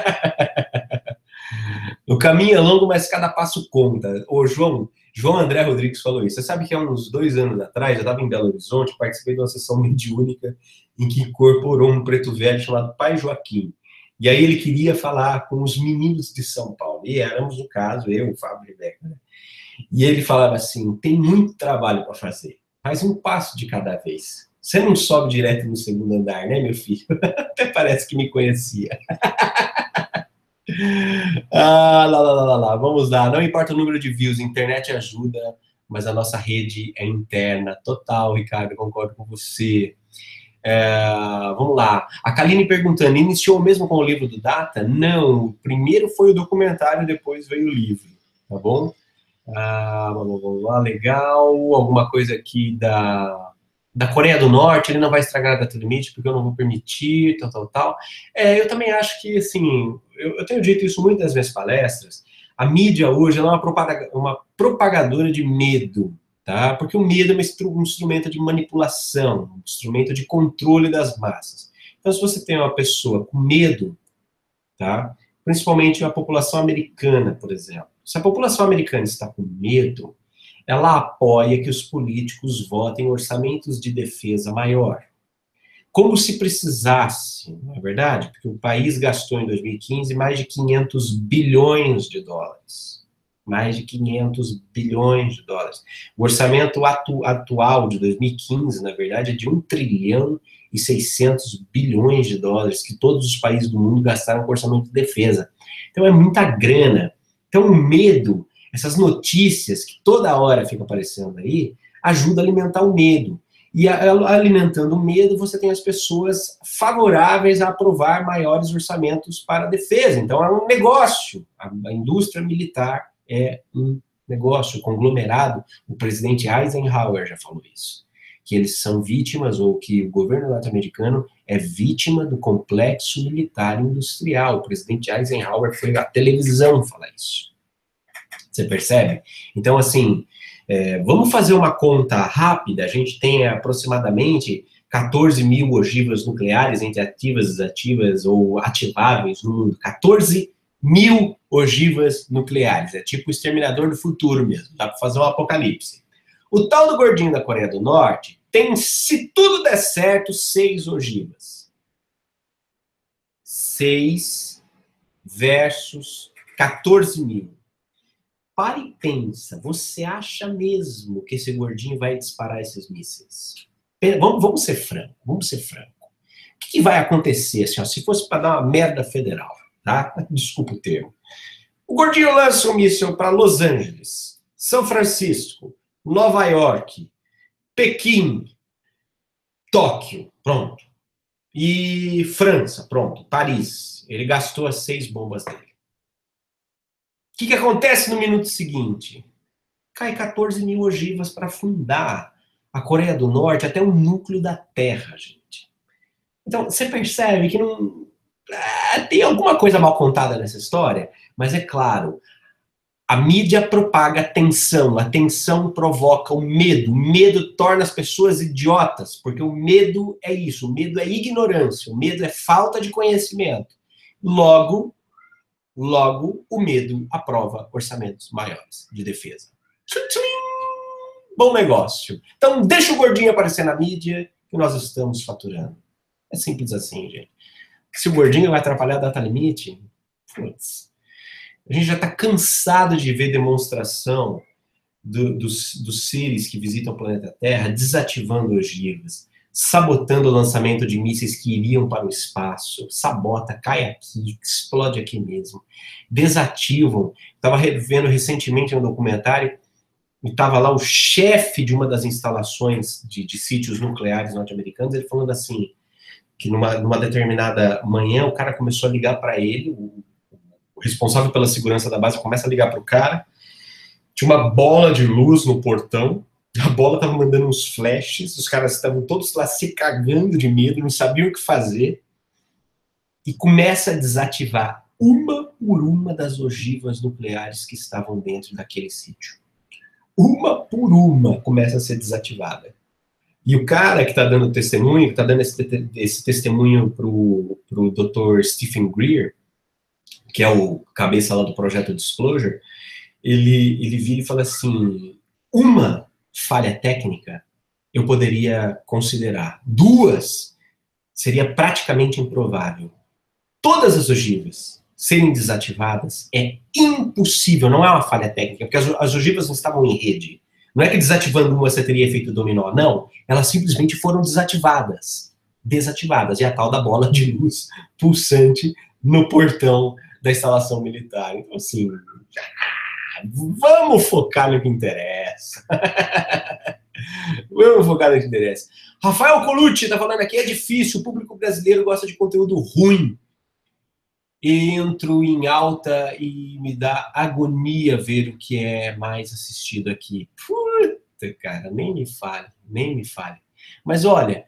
O caminho é longo, mas cada passo conta. O João André Rodrigues falou isso. Você sabe que há uns 2 anos atrás, eu estava em Belo Horizonte, participei de uma sessão mediúnica em que incorporou um preto velho chamado Pai Joaquim. E aí ele queria falar com os meninos de São Paulo. E éramos, no caso, eu, o Fábio Rebeca. Né? E ele falava assim, tem muito trabalho para fazer. Faz um passo de cada vez. Você não sobe direto no segundo andar, né, meu filho? Até parece que me conhecia. Lá. Vamos lá. Não importa o número de views, a internet ajuda, mas a nossa rede é interna. Total, Ricardo, concordo com você. Vamos lá. A Kaline perguntando, iniciou mesmo com o livro do Data? Não. Primeiro foi o documentário, depois veio o livro. Tá bom? Vamos lá, legal. Alguma coisa aqui da Coreia do Norte, ele não vai estragar a data limite, porque eu não vou permitir, tal. Eu também acho que, assim, eu tenho dito isso muito nas minhas palestras, a mídia hoje ela é uma propagadora de medo, tá? Porque o medo é um instrumento de manipulação, um instrumento de controle das massas. Então, se você tem uma pessoa com medo, tá? Principalmente a população americana, por exemplo. Se a população americana está com medo, ela apoia que os políticos votem orçamentos de defesa maior. Como se precisasse, não é verdade? Porque o país gastou em 2015 mais de 500 bilhões de dólares. Mais de 500 bilhões de dólares. O orçamento atual de 2015, na verdade, é de 1 trilhão e 600 bilhões de dólares que todos os países do mundo gastaram com orçamento de defesa. Então é muita grana. Então o medo, essas notícias que toda hora ficam aparecendo aí, ajuda a alimentar o medo. E alimentando o medo, você tem as pessoas favoráveis a aprovar maiores orçamentos para a defesa. Então, é um negócio. A indústria militar é um negócio conglomerado. O presidente Eisenhower já falou isso. Que eles são vítimas, ou que o governo norte-americano é vítima do complexo militar industrial. O presidente Eisenhower foi à televisão falar isso. Você percebe? Então, assim... vamos fazer uma conta rápida, a gente tem aproximadamente 14 mil ogivas nucleares entre ativas, desativas ou ativáveis no mundo. 14 mil ogivas nucleares, é tipo o exterminador do futuro mesmo, dá para fazer um apocalipse. O tal do gordinho da Coreia do Norte tem, se tudo der certo, 6 ogivas. 6 versus 14 mil. Para e pensa, você acha mesmo que esse gordinho vai disparar esses mísseis? Vamos ser franco, vamos ser franco. O que vai acontecer assim, ó, se fosse para dar uma merda federal, tá? Desculpa o termo. O gordinho lança um míssil para Los Angeles, São Francisco, Nova York, Pequim, Tóquio, pronto. E França, pronto, Paris. Ele gastou as 6 bombas dele. O que acontece no minuto seguinte? Cai 14 mil ogivas para afundar a Coreia do Norte até o núcleo da Terra, gente. Então, você percebe que não... tem alguma coisa mal contada nessa história, mas é claro, a mídia propaga tensão, a tensão provoca o medo torna as pessoas idiotas, porque o medo é isso, o medo é ignorância, o medo é falta de conhecimento. Logo, o medo aprova orçamentos maiores de defesa. Bom negócio. Então, deixa o gordinho aparecer na mídia que nós estamos faturando. É simples assim, gente. Se o gordinho vai atrapalhar a data limite, putz. A gente já está cansado de ver demonstração dos seres que visitam o planeta Terra desativando ogivas. sabotando o lançamento de mísseis que iriam para o espaço, sabota, cai aqui, explode aqui mesmo, desativam. Estava vendo recentemente um documentário, e estava lá o chefe de uma das instalações de sítios nucleares norte-americanos, ele falando assim, que numa determinada manhã o cara começou a ligar para ele, o responsável pela segurança da base começa a ligar para o cara, tinha uma bola de luz no portão, a bola estava mandando uns flashes, os caras estavam todos lá se cagando de medo, não sabiam o que fazer, e começa a desativar uma por uma das ogivas nucleares que estavam dentro daquele sítio. Uma por uma começa a ser desativada. E o cara que está dando testemunho, que está dando esse testemunho para o Dr. Stephen Greer, que é o cabeça lá do projeto Disclosure, ele vira e fala assim, uma falha técnica eu poderia considerar, duas seria praticamente improvável. Todas as ogivas serem desativadas é impossível, não é uma falha técnica, porque as ogivas não estavam em rede. Não é que desativando uma você teria efeito dominó, não. Elas simplesmente foram desativadas. Desativadas. E a tal da bola de luz pulsante no portão da instalação militar. Então, assim, vamos focar no que interessa. Vamos focar no que interessa. Rafael Colucci está falando aqui, é difícil, o público brasileiro gosta de conteúdo ruim. Entro em alta e me dá agonia ver o que é mais assistido aqui. Puta, cara, nem me fale, nem me fale. Mas olha,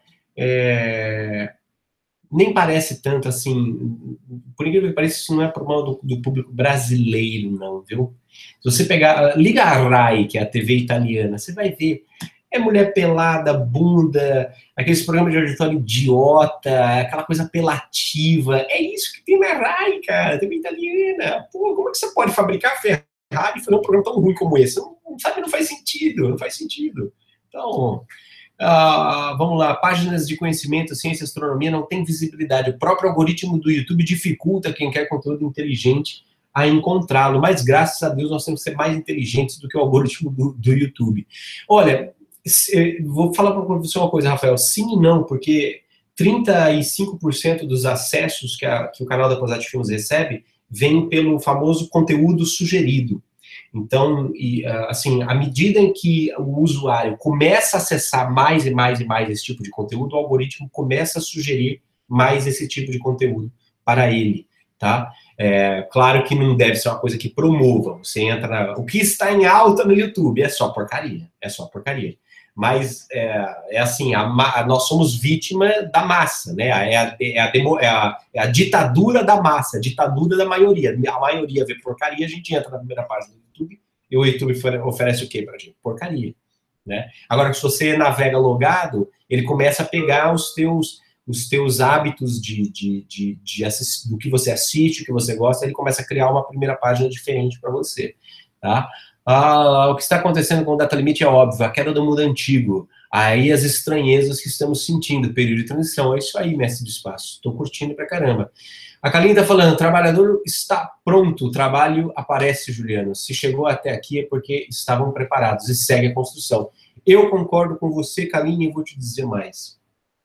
nem parece tanto assim, por incrível que pareça, isso não é problema do público brasileiro, não, viu? Se você pegar, liga a Rai, que é a TV italiana, você vai ver, é mulher pelada, bunda, aqueles programas de auditório idiota, aquela coisa apelativa, é isso que tem na Rai, cara, TV italiana. Pô, como é que você pode fabricar Ferrari e fazer um programa tão ruim como esse? Não, sabe, não faz sentido, não faz sentido. Então... vamos lá, páginas de conhecimento, ciência, astronomia não tem visibilidade. O próprio algoritmo do YouTube dificulta quem quer conteúdo inteligente a encontrá-lo. Mas, graças a Deus, nós temos que ser mais inteligentes do que o algoritmo do YouTube. Olha, vou falar para você uma coisa, Rafael. Sim e não, porque 35% dos acessos que o canal da Cosat Filmes recebe vem pelo famoso conteúdo sugerido. Então, assim, à medida em que o usuário começa a acessar mais e mais e mais esse tipo de conteúdo, o algoritmo começa a sugerir mais esse tipo de conteúdo para ele, tá? Claro que não deve ser uma coisa que promova. Você entra... O que está em alta no YouTube é só porcaria, é só porcaria. Mas, assim, nós somos vítima da massa, né? É a ditadura da massa, a ditadura da maioria. A maioria vê porcaria, a gente entra na primeira página do YouTube e o YouTube oferece o quê pra gente? Porcaria, né? Agora, se você navega logado, ele começa a pegar os teus hábitos do que você assiste, o que você gosta, ele começa a criar uma primeira página diferente para você, tá? O que está acontecendo com o data limit é óbvio, a queda do mundo antigo, aí as estranhezas que estamos sentindo, período de transição, é isso aí, mestre do espaço, estou curtindo pra caramba. A Kaline está falando, o trabalhador está pronto, o trabalho aparece, Juliano, se chegou até aqui é porque estavam preparados e segue a construção. Eu concordo com você, Kaline, e vou te dizer mais.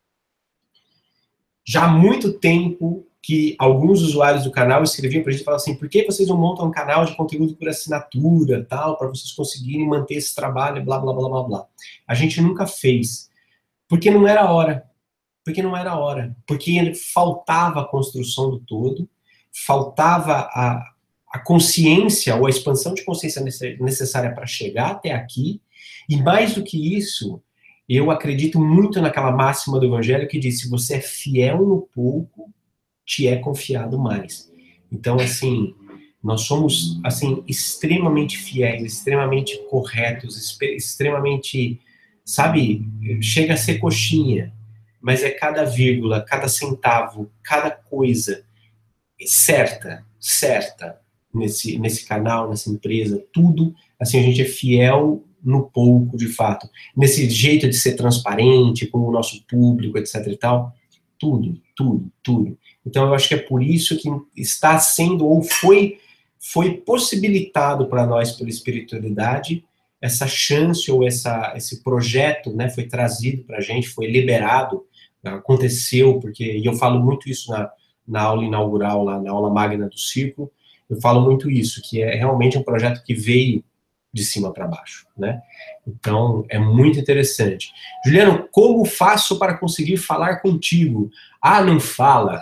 Já há muito tempo que alguns usuários do canal escreviam para a gente e falavam assim, por que vocês não montam um canal de conteúdo por assinatura, tal, para vocês conseguirem manter esse trabalho, blá, blá, blá, blá, blá. A gente nunca fez, porque não era hora. Porque não era hora. Porque faltava a construção do todo, faltava a consciência ou a expansão de consciência necessária para chegar até aqui, e mais do que isso, eu acredito muito naquela máxima do Evangelho que diz, se você é fiel no pouco, te é confiado mais. Então, assim, nós somos, assim, extremamente fiéis, extremamente corretos, extremamente, sabe, chega a ser coxinha, mas é cada vírgula, cada centavo, cada coisa certa nesse canal, nessa empresa, tudo, assim, a gente é fiel no pouco, de fato. Nesse jeito de ser transparente com o nosso público, etc e tal, tudo. Então, eu acho que é por isso que está sendo, ou foi possibilitado para nós pela espiritualidade, essa chance ou esse projeto, né, foi trazido para a gente, foi liberado, aconteceu, e eu falo muito isso na aula inaugural, lá na aula magna do ciclo, eu falo muito isso, que é realmente um projeto que veio de cima para baixo, né? Então, é muito interessante. Juliano, como faço para conseguir falar contigo? Ah, não fala.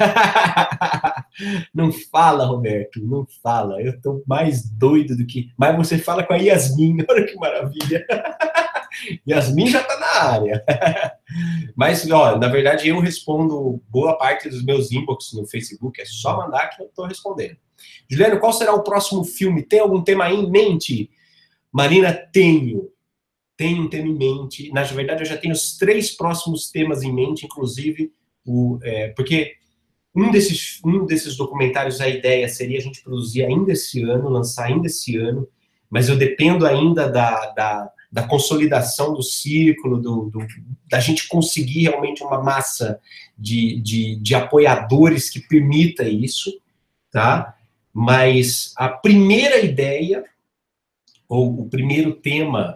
Não fala, Roberto, não fala. Eu estou mais doido do que... Mas você fala com a Yasmin, olha que maravilha. Yasmin já está na área. Mas, ó, na verdade, eu respondo boa parte dos meus inbox no Facebook, é só mandar que eu estou respondendo. Juliano, qual será o próximo filme? Tem algum tema aí em mente? Marina, tenho um tema em mente. Na verdade, eu já tenho os 3 próximos temas em mente, inclusive, porque um desses documentários, a ideia seria a gente produzir ainda esse ano, lançar ainda esse ano, mas eu dependo ainda da consolidação do ciclo, da gente conseguir realmente uma massa de apoiadores que permita isso, tá? Mas a primeira ideia, ou o primeiro tema,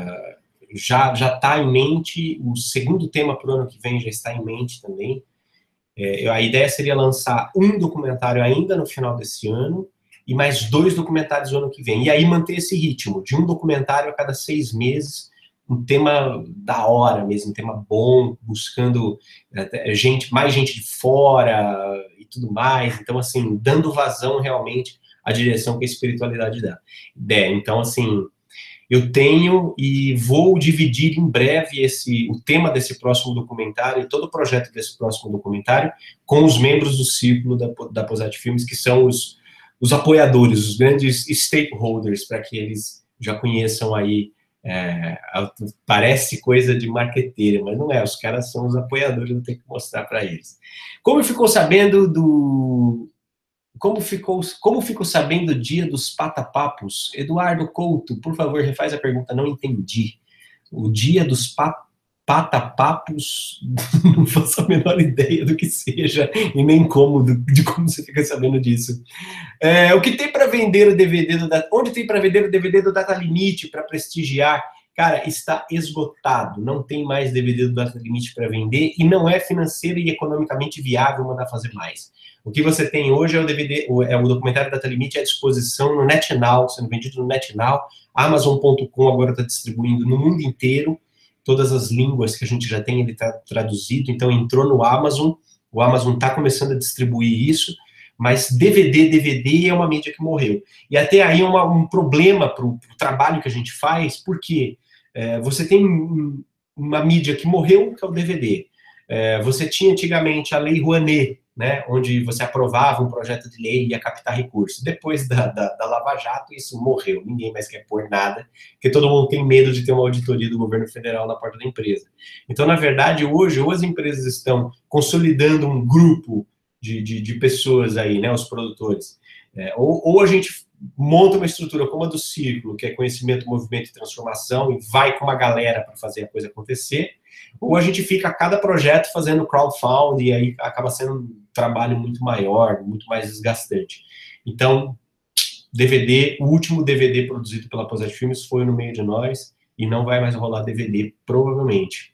já está em mente, o segundo tema para o ano que vem já está em mente também. A ideia seria lançar um documentário ainda no final desse ano e mais 2 documentários no ano que vem. E aí manter esse ritmo de um documentário a cada 6 meses, um tema da hora mesmo, um tema bom, buscando mais gente de fora e tudo mais. Então, assim, dando vazão realmente à direção que a espiritualidade dá. Então, assim, eu tenho e vou dividir em breve o tema desse próximo documentário e todo o projeto desse próximo documentário com os membros do ciclo da Posat Filmes, que são os apoiadores, os grandes stakeholders, para que eles já conheçam aí. Parece coisa de marqueteira, mas não é, os caras são os apoiadores, eu tenho que mostrar para eles. Como ficou sabendo Como ficou sabendo o dia dos patapapos? Eduardo Couto, por favor, refaz a pergunta, não entendi. O dia dos patapapos, não faço a menor ideia do que seja, e nem de como você fica sabendo disso. O que tem para vender o DVD onde tem para vender o DVD do Data Limite para prestigiar? Cara, está esgotado, não tem mais DVD do Data Limite para vender e não é financeiro e economicamente viável mandar fazer mais. O que você tem hoje é o DVD, o documentário Data Limite à disposição no NetNow, sendo vendido no NetNow. Amazon.com agora está distribuindo no mundo inteiro, todas as línguas que a gente já tem, ele está traduzido, então entrou no Amazon, o Amazon está começando a distribuir isso, mas DVD é uma mídia que morreu. E até aí um problema para o trabalho que a gente faz, porque você tem uma mídia que morreu, que é o DVD. Você tinha antigamente a Lei Rouanet, né, onde você aprovava um projeto de lei e ia captar recursos. Depois da Lava Jato, isso morreu. Ninguém mais quer pôr nada, porque todo mundo tem medo de ter uma auditoria do governo federal na porta da empresa. Então, na verdade, hoje, ou as empresas estão consolidando um grupo de pessoas aí, né, os produtores, ou a gente monta uma estrutura como a do Círculo, que é conhecimento, movimento e transformação, e vai com uma galera para fazer a coisa acontecer, ou a gente fica a cada projeto fazendo crowdfunding, e aí acaba sendo um trabalho muito maior, muito mais desgastante. Então, o último DVD produzido pela Posat Filmes foi No Meio de Nós, e não vai mais rolar DVD, provavelmente.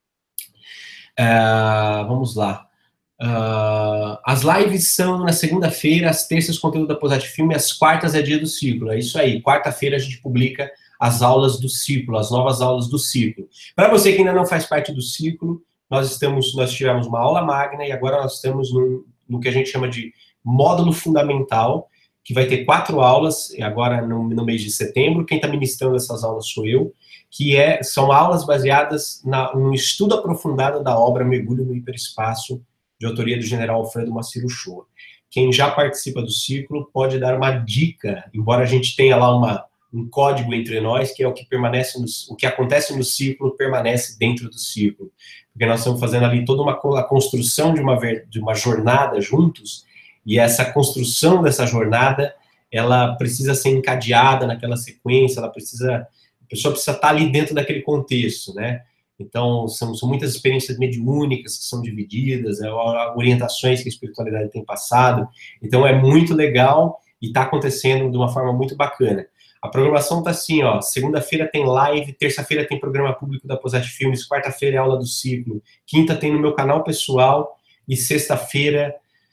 Vamos lá. As lives são na segunda-feira, às terças conteúdo da Posat Filme, às quartas é dia do ciclo. É isso aí. Quarta-feira a gente publica as aulas do ciclo, as novas aulas do ciclo. Para você que ainda não faz parte do ciclo, nós tivemos uma aula magna e agora nós estamos no que a gente chama de módulo fundamental, que vai ter 4 aulas, agora no mês de setembro. Quem está ministrando essas aulas sou eu, são aulas baseadas num estudo aprofundado da obra Mergulho no Hiperespaço, de autoria do general Alfredo Macir Uchoa. Quem já participa do ciclo pode dar uma dica, embora a gente tenha lá um código entre nós, que é o que o que acontece no ciclo permanece dentro do ciclo. Porque nós estamos fazendo ali toda a construção de uma jornada juntos, e essa construção dessa jornada, ela precisa ser encadeada naquela sequência, a pessoa precisa estar ali dentro daquele contexto, né? Então, são muitas experiências mediúnicas que são divididas, orientações que a espiritualidade tem passado. Então, é muito legal e está acontecendo de uma forma muito bacana. A programação tá assim, ó, segunda-feira tem live, terça-feira tem programa público da Posat Filmes, quarta-feira é aula do ciclo, quinta tem no meu canal pessoal e sexta-feira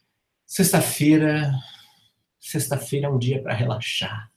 é um dia para relaxar.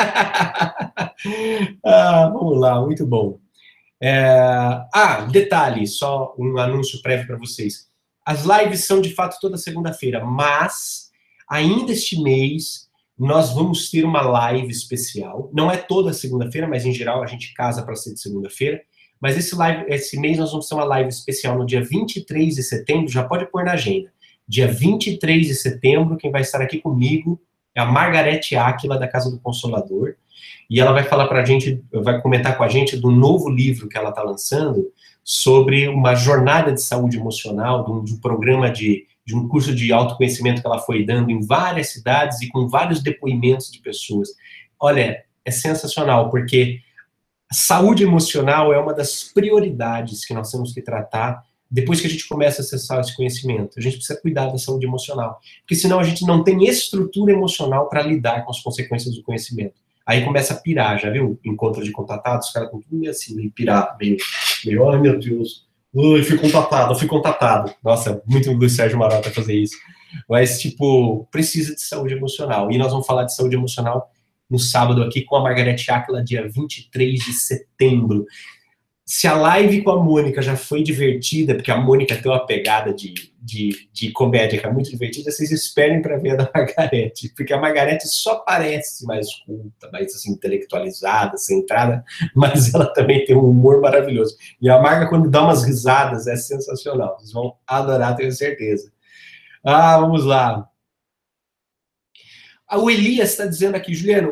Vamos lá, muito bom. Detalhe, só um anúncio prévio para vocês. As lives são de fato toda segunda-feira, mas ainda este mês nós vamos ter uma live especial. Não é toda segunda-feira, mas em geral a gente casa para ser de segunda-feira. Mas esse mês nós vamos ter uma live especial no dia 23 de setembro, já pode pôr na agenda. Dia 23 de setembro, quem vai estar aqui comigo é a Margarete Áquila, da Casa do Consolador. E ela vai falar para a gente, vai comentar com a gente do novo livro que ela está lançando sobre uma jornada de saúde emocional, de um programa de um curso de autoconhecimento que ela foi dando em várias cidades e com vários depoimentos de pessoas. Olha, é sensacional, porque a saúde emocional é uma das prioridades que nós temos que tratar depois que a gente começa a acessar esse conhecimento. A gente precisa cuidar da saúde emocional, porque senão a gente não tem estrutura emocional para lidar com as consequências do conhecimento. Aí começa a pirar, já viu? Encontro de contatados, os caras estão tudo meio assim, meio pirar, meio, ai meu Deus, fui contatado. Nossa, muito Luiz Sérgio Marota fazer isso. Mas, tipo, precisa de saúde emocional. E nós vamos falar de saúde emocional no sábado aqui com a Margarete Áquila, dia 23 de setembro. Se a live com a Mônica já foi divertida, porque a Mônica tem uma pegada de comédia que é muito divertida, vocês esperem para ver a da Margarete, porque a Margarete só parece mais culta, mais assim, intelectualizada, centrada, mas ela também tem um humor maravilhoso. E a Marga, quando dá umas risadas, é sensacional. Vocês vão adorar, tenho certeza. Vamos lá. O Elias está dizendo aqui, Juliano,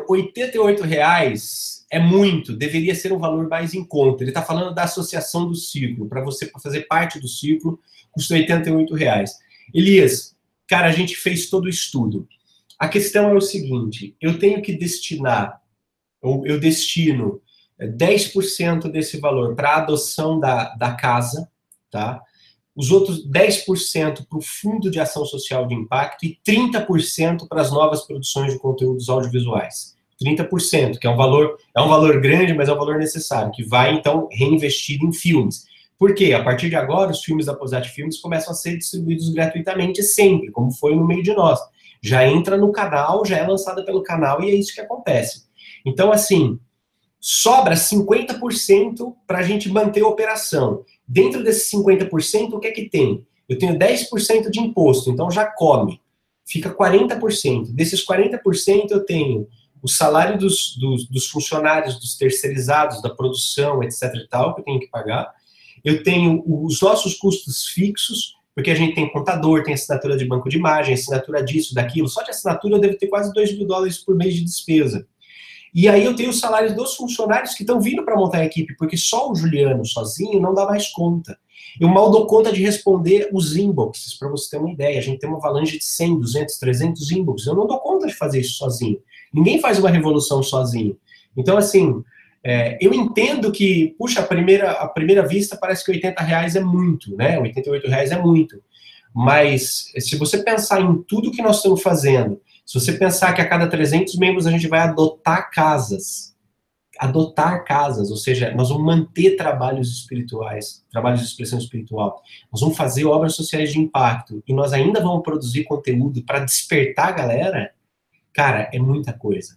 R$88 é muito, deveria ser um valor mais em conta. Ele está falando da associação do ciclo. Para você fazer parte do ciclo, custa R$88. Elias, cara, a gente fez todo o estudo. A questão é o seguinte, eu tenho que destinar, ou eu destino 10% desse valor para a adoção da casa, tá? Os outros 10% para o Fundo de Ação Social de Impacto e 30% para as novas produções de conteúdos audiovisuais. 30%, que é um valor grande, mas é um valor necessário, que vai, então, reinvestir em filmes. Por quê? A partir de agora, os filmes da Posat Filmes começam a ser distribuídos gratuitamente sempre, como foi no Meio de Nós. Já entra no canal, já é lançada pelo canal e é isso que acontece. Então, assim, sobra 50% para a gente manter a operação. Dentro desses 50%, o que é que tem? Eu tenho 10% de imposto, então já come. Fica 40%. Desses 40%, eu tenho o salário dos funcionários, dos terceirizados, da produção, etc. e tal, que eu tenho que pagar. Eu tenho os nossos custos fixos, porque a gente tem contador, tem assinatura de banco de imagem, assinatura disso, daquilo. Só de assinatura eu devo ter quase $2.000 por mês de despesa. E aí eu tenho os salários dos funcionários que estão vindo para montar a equipe, porque só o Juliano sozinho não dá mais conta. Eu mal dou conta de responder os inboxes, para você ter uma ideia. A gente tem uma avalanche de 100, 200, 300 inboxes. Eu não dou conta de fazer isso sozinho. Ninguém faz uma revolução sozinho. Então, assim, eu entendo que, puxa, à primeira vista parece que R$80 é muito, né? R$88 é muito. Mas se você pensar em tudo que nós estamos fazendo, se você pensar que a cada 300 membros a gente vai adotar casas, ou seja, nós vamos manter trabalhos espirituais, trabalhos de expressão espiritual, nós vamos fazer obras sociais de impacto, e nós ainda vamos produzir conteúdo para despertar a galera, cara, é muita coisa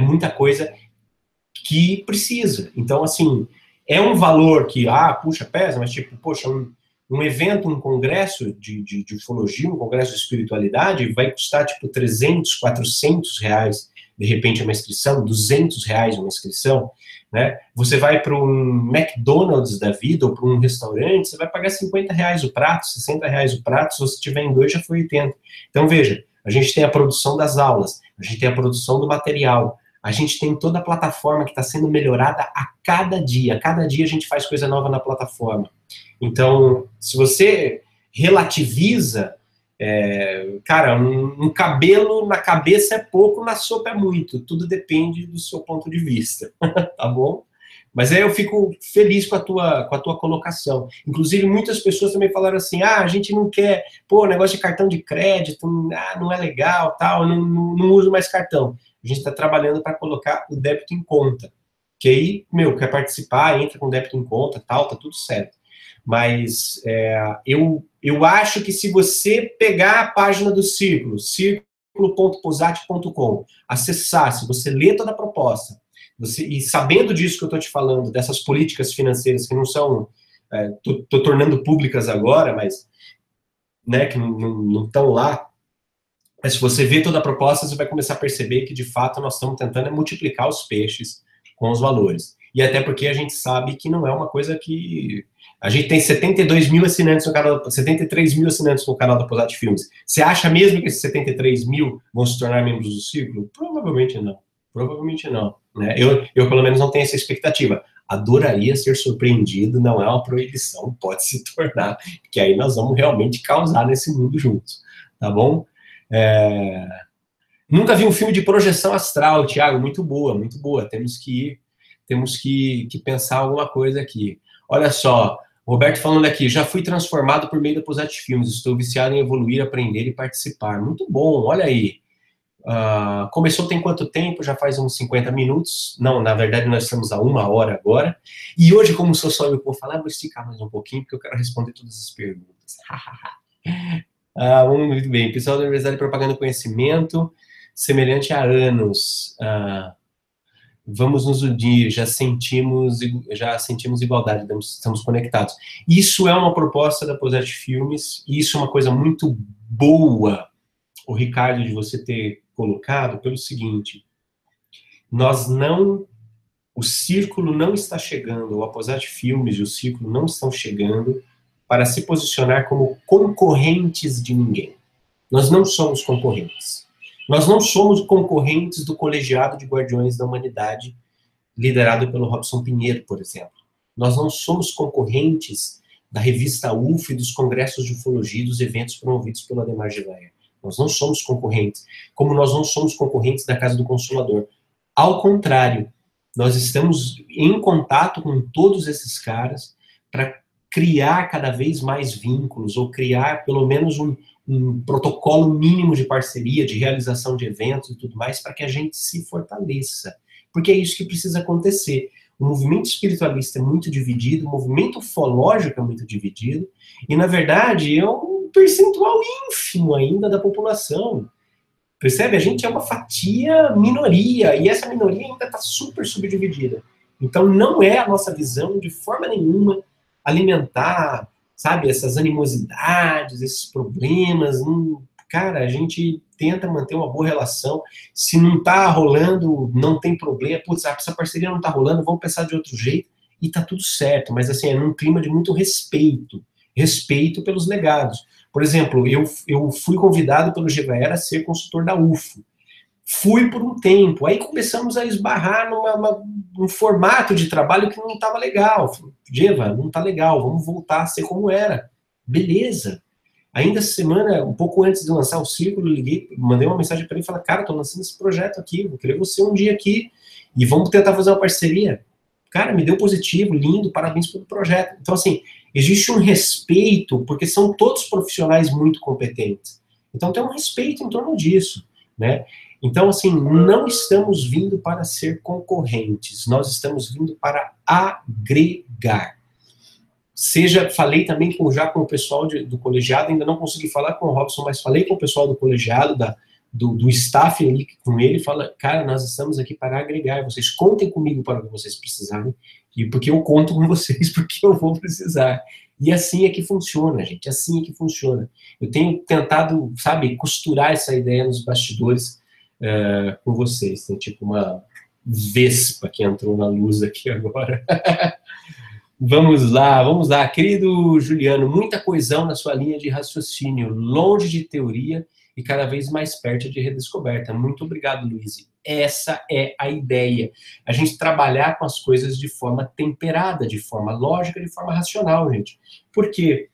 que precisa. Então, assim, é um valor que, puxa, pesa, mas tipo, poxa, um evento, um congresso de ufologia, um congresso de espiritualidade, vai custar, tipo, R$300, R$400, de repente, uma inscrição, R$200 uma inscrição, né? Você vai para um McDonald's da vida, ou para um restaurante, você vai pagar R$50 o prato, R$60 o prato, se você tiver em dois, já foi 80. Então, veja, a gente tem a produção das aulas, a gente tem a produção do material, a gente tem toda a plataforma que está sendo melhorada a cada dia a gente faz coisa nova na plataforma. Então, se você relativiza, cara, um cabelo na cabeça é pouco, na sopa é muito, tudo depende do seu ponto de vista, tá bom? Mas aí eu fico feliz com a tua colocação. Inclusive, muitas pessoas também falaram assim, a gente não quer, negócio de cartão de crédito, não é legal, tal, não uso mais cartão. a gente está trabalhando para colocar o débito em conta. Que aí, quer participar, entra com débito em conta, tal, tá tudo certo. Mas eu acho que se você pegar a página do Círculo, círculo.posati.com, acessar, se você ler toda a proposta, e sabendo disso que eu estou te falando, dessas políticas financeiras que não são, estou tornando públicas agora, mas né, que não estão lá, mas se você vê toda a proposta, você vai começar a perceber que, de fato, nós estamos tentando multiplicar os peixes com os valores. E até porque a gente sabe que não é uma coisa que... A gente tem 72 mil assinantes no canal, 73 mil assinantes no canal da Posati Filmes. Você acha mesmo que esses 73 mil vão se tornar membros do Círculo? Provavelmente não. Provavelmente não. Né? Eu, pelo menos, não tenho essa expectativa. Adoraria ser surpreendido, não é uma proibição, pode se tornar, porque aí nós vamos realmente causar nesse mundo juntos. Tá bom? Nunca vi um filme de projeção astral, Thiago, muito boa, muito boa. Temos que pensar alguma coisa aqui. Olha só, Roberto falando aqui, já fui transformado por meio da Posati Filmes, estou viciado em evoluir, aprender e participar. Muito bom, olha aí. Começou tem quanto tempo? Já faz uns 50 minutos. Não, na verdade nós estamos a 1 hora agora. E hoje, como sou só eu que vou falar, vou esticar mais um pouquinho, porque eu quero responder todas as perguntas. Muito bem. Pessoal da Universidade de Propaganda e Conhecimento, semelhante a anos. Vamos nos unir, já sentimos igualdade, estamos conectados. Isso é uma proposta da Posati Filmes, e isso é uma coisa muito boa, o Ricardo, de você ter colocado, pelo seguinte, o Círculo não está chegando, o Posati Filmes e o Círculo não estão chegando para se posicionar como concorrentes de ninguém. Nós não somos concorrentes. Nós não somos concorrentes do Colegiado de Guardiões da Humanidade, liderado pelo Robson Pinheiro, por exemplo. Nós não somos concorrentes da revista UF e dos congressos de ufologia e dos eventos promovidos pelo Ademar Geleia. Nós não somos concorrentes, como nós não somos concorrentes da Casa do Consolador. Ao contrário, nós estamos em contato com todos esses caras para criar cada vez mais vínculos, ou criar pelo menos um protocolo mínimo de parceria, de realização de eventos e tudo mais, para que a gente se fortaleça. Porque é isso que precisa acontecer. O movimento espiritualista é muito dividido, o movimento ufológico é muito dividido, e, na verdade, é um percentual ínfimo ainda da população. Percebe? A gente é uma fatia minoria, e essa minoria ainda está super subdividida. Então, não é a nossa visão, de forma nenhuma, alimentar, sabe, essas animosidades, esses problemas. Cara, a gente tenta manter uma boa relação. Se não está rolando, não tem problema. Putz, essa parceria não está rolando, vamos pensar de outro jeito. E está tudo certo, mas assim, é num clima de muito respeito. Respeito pelos legados. Por exemplo, eu fui convidado pelo Gevaera a ser consultor da UFO. Fui por um tempo, aí começamos a esbarrar num formato de trabalho que não estava legal. Geva, não está legal, vamos voltar a ser como era. Beleza. Ainda essa semana, um pouco antes de lançar o Círculo, eu liguei, mandei uma mensagem para ele e falei, cara, estou lançando esse projeto aqui, vou querer você um dia aqui, e vamos tentar fazer uma parceria. Cara, me deu positivo, lindo, parabéns pelo projeto. Então, assim, existe um respeito, porque são todos profissionais muito competentes. Então, tem um respeito em torno disso, né? Então, assim, não estamos vindo para ser concorrentes, nós estamos vindo para agregar. Falei também já com o pessoal do colegiado, ainda não consegui falar com o Robson, mas falei com o pessoal do colegiado, do staff ali com ele, fala, cara, nós estamos aqui para agregar, vocês contem comigo para o que vocês precisarem, e porque eu conto com vocês, porque eu vou precisar. E assim é que funciona, gente, assim é que funciona. Eu tenho tentado, sabe, costurar essa ideia nos bastidores com vocês. Tem tipo uma vespa que entrou na luz aqui agora. Vamos lá. Querido Juliano, muita coesão na sua linha de raciocínio, longe de teoria e cada vez mais perto de redescoberta. Muito obrigado, Luiz. Essa é a ideia. A gente trabalhar com as coisas de forma temperada, de forma lógica, de forma racional, gente. Porque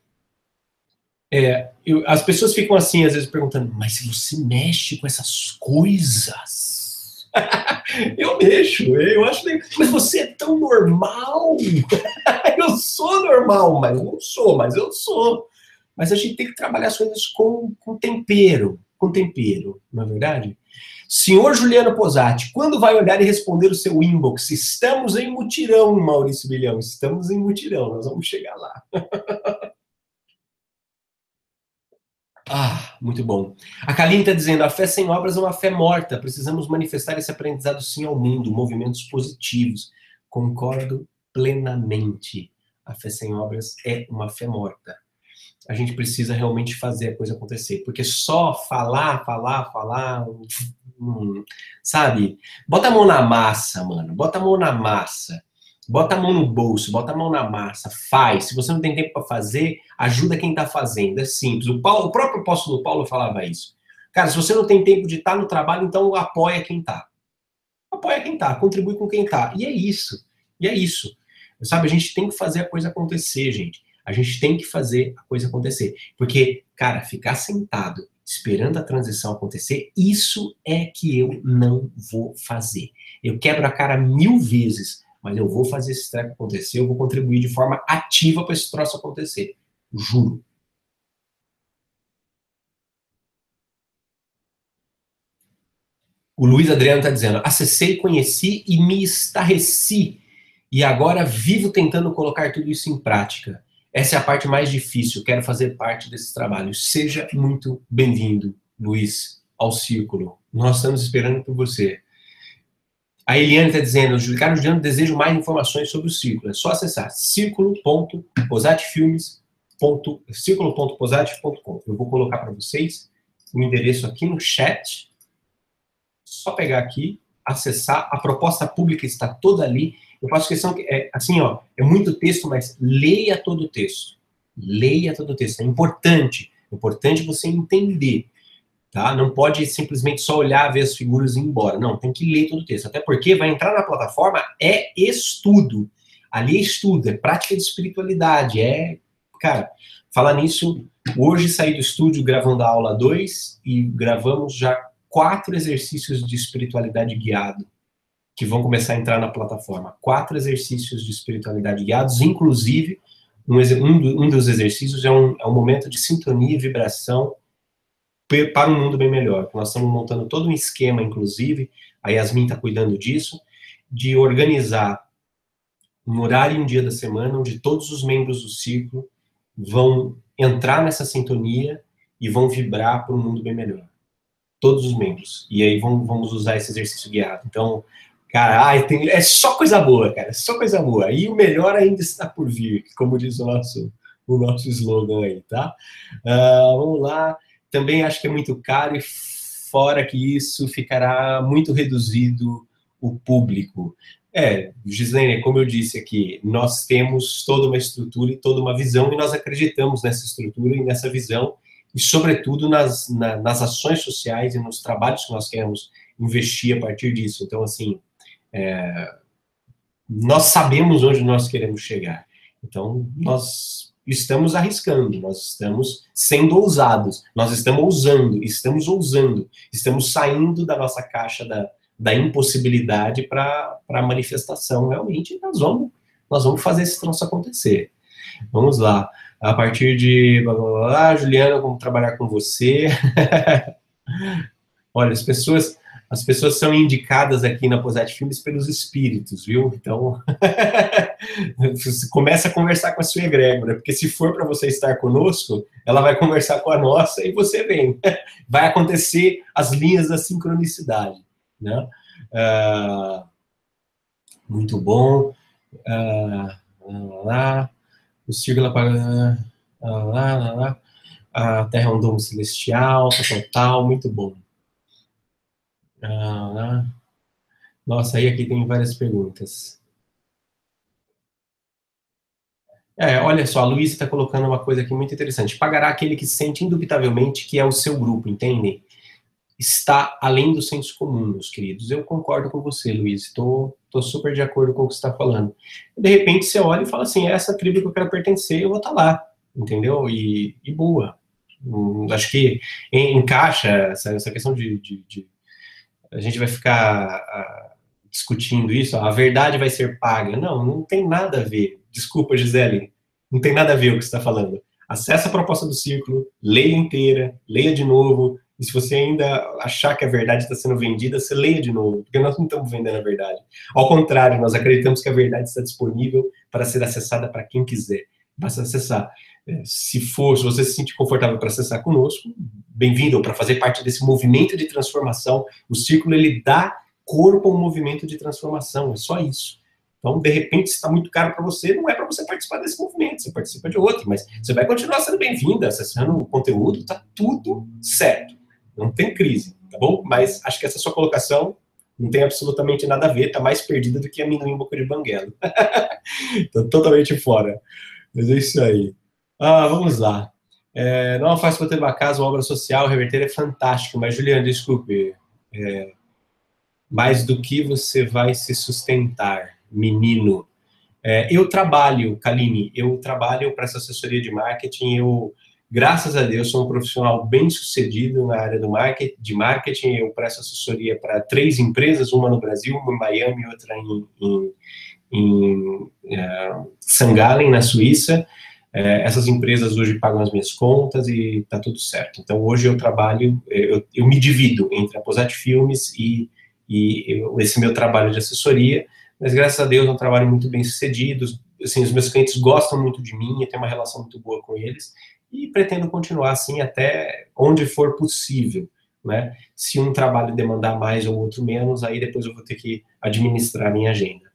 as pessoas ficam assim, às vezes, perguntando, mas se você mexe com essas coisas... Eu mexo, eu acho legal. Mas você é tão normal. Eu sou normal, mas não sou, mas eu sou. Mas a gente tem que trabalhar as coisas com tempero, com tempero, não é verdade? Senhor Juliano Posati, quando vai olhar e responder o seu inbox? Estamos em mutirão, Maurício Bilhão. Estamos em mutirão, nós vamos chegar lá. Ah, muito bom. A Kaline está dizendo, a fé sem obras é uma fé morta. Precisamos manifestar esse aprendizado sim ao mundo, movimentos positivos. Concordo plenamente. A fé sem obras é uma fé morta. A gente precisa realmente fazer a coisa acontecer. Porque só falar, sabe? Bota a mão na massa, mano. Bota a mão na massa. Bota a mão no bolso, bota a mão na massa, faz. Se você não tem tempo para fazer, ajuda quem está fazendo. É simples. O próprio apóstolo Paulo falava isso. Cara, se você não tem tempo de estar no trabalho, então apoia quem está. Apoia quem está, contribui com quem está. E é isso. E é isso. Sabe, a gente tem que fazer a coisa acontecer, gente. A gente tem que fazer a coisa acontecer. Porque, cara, ficar sentado esperando a transição acontecer, isso é que eu não vou fazer. Eu quebro a cara 1000 vezes, mas eu vou fazer esse treco acontecer, eu vou contribuir de forma ativa para esse troço acontecer. Juro. O Luiz Adriano está dizendo, acessei, conheci e me estarreci. E agora vivo tentando colocar tudo isso em prática. Essa é a parte mais difícil, quero fazer parte desse trabalho. Seja muito bem-vindo, Luiz, ao Círculo. Nós estamos esperando por você. A Eliane está dizendo, Ricardo Juliano, desejo mais informações sobre o Círculo. É só acessar círculo.posatefilmes.com. Eu vou colocar para vocês o endereço aqui no chat. Só pegar aqui, acessar. A proposta pública está toda ali. Eu faço questão que, assim, ó, é muito texto, mas leia todo o texto. Leia todo o texto. É importante você entender. Tá? Não pode simplesmente só olhar, ver as figuras e ir embora. Não, tem que ler todo o texto. Até porque vai entrar na plataforma, é estudo. Ali é estudo, é prática de espiritualidade. Cara, falar nisso, hoje saí do estúdio gravando a aula 2 e gravamos já 4 exercícios de espiritualidade guiado, que vão começar a entrar na plataforma. 4 exercícios de espiritualidade guiados, inclusive, um dos exercícios é um momento de sintonia e vibração para um mundo bem melhor. Nós estamos montando todo um esquema, inclusive, a Yasmin está cuidando disso, de organizar um horário e um dia da semana onde todos os membros do ciclo vão entrar nessa sintonia e vão vibrar para um mundo bem melhor. Todos os membros. E aí vamos usar esse exercício guiado. Então, cara, é só coisa boa, cara, é só coisa boa. E o melhor ainda está por vir, como diz o nosso slogan aí, tá? Vamos lá. Também acho que é muito caro e fora que isso ficará muito reduzido o público. Gislene, como eu disse aqui, nós temos toda uma estrutura e toda uma visão e nós acreditamos nessa estrutura e nessa visão e, sobretudo, nas ações sociais e nos trabalhos que nós queremos investir a partir disso. Então, assim, nós sabemos onde nós queremos chegar. Então, nós estamos arriscando, nós estamos sendo ousados, nós estamos ousando, estamos saindo da nossa caixa da impossibilidade para a manifestação. Realmente, nós vamos fazer esse troço acontecer. Vamos lá. A partir de... Juliana, vamos trabalhar com você. Olha, as pessoas são indicadas aqui na Posat Filmes pelos espíritos, viu? Então, você começa a conversar com a sua egrégora, porque se for para você estar conosco, ela vai conversar com a nossa e você vem. Vai acontecer as linhas da sincronicidade, né? Muito bom. O círculo para... A Terra é um domo celestial, total, muito bom. Nossa, aí aqui tem várias perguntas. Olha só, a Luísa está colocando uma coisa aqui muito interessante. Pagará aquele que sente indubitavelmente que é o seu grupo, entende? Está além do senso comum, meus queridos. Eu concordo com você, Luiz. Estou super de acordo com o que você está falando. De repente, você olha e fala assim, essa tribo que eu quero pertencer, eu vou estar lá, entendeu? E boa. Acho que encaixa essa questão de a gente vai ficar discutindo isso, a verdade vai ser paga. Não tem nada a ver. Desculpa, Gisele, não tem nada a ver o que você está falando. Acesse a proposta do Círculo, leia inteira, leia de novo, E se você ainda achar que a verdade está sendo vendida, você leia de novo, porque nós não estamos vendendo a verdade. Ao contrário, nós acreditamos que a verdade está disponível para ser acessada para quem quiser. Basta acessar. Se você se sentir confortável para acessar conosco, bem-vindo, para fazer parte desse movimento de transformação. O Círculo, ele dá corpo ao movimento de transformação, é só isso. Então, de repente, se está muito caro para você, não é para você participar desse movimento, você participa de outro, mas você vai continuar sendo bem-vindo, acessando o conteúdo, está tudo certo. Não tem crise, tá bom? Mas acho que essa sua colocação não tem absolutamente nada a ver, tá mais perdida do que amendoim em boca de banguelo. Tô totalmente fora. Mas é isso aí. Vamos lá. Não é fácil ter uma casa, uma obra social, reverter é fantástico, mas, Juliano, desculpe. Mais do que você vai se sustentar, menino? Eu trabalho, Kaline, eu trabalho para essa assessoria de marketing, graças a Deus, sou um profissional bem sucedido na área de marketing, eu presto assessoria para 3 empresas, uma no Brasil, uma em Miami e outra em St. Gallen, na Suíça. Essas empresas hoje pagam as minhas contas e está tudo certo. Então, hoje eu trabalho, eu me divido entre a Posat Filmes e esse meu trabalho de assessoria, mas graças a Deus é um trabalho muito bem sucedido, assim, os meus clientes gostam muito de mim, eu tenho uma relação muito boa com eles, e pretendo continuar assim até onde for possível, né? Se um trabalho demandar mais ou outro menos, aí depois eu vou ter que administrar a minha agenda.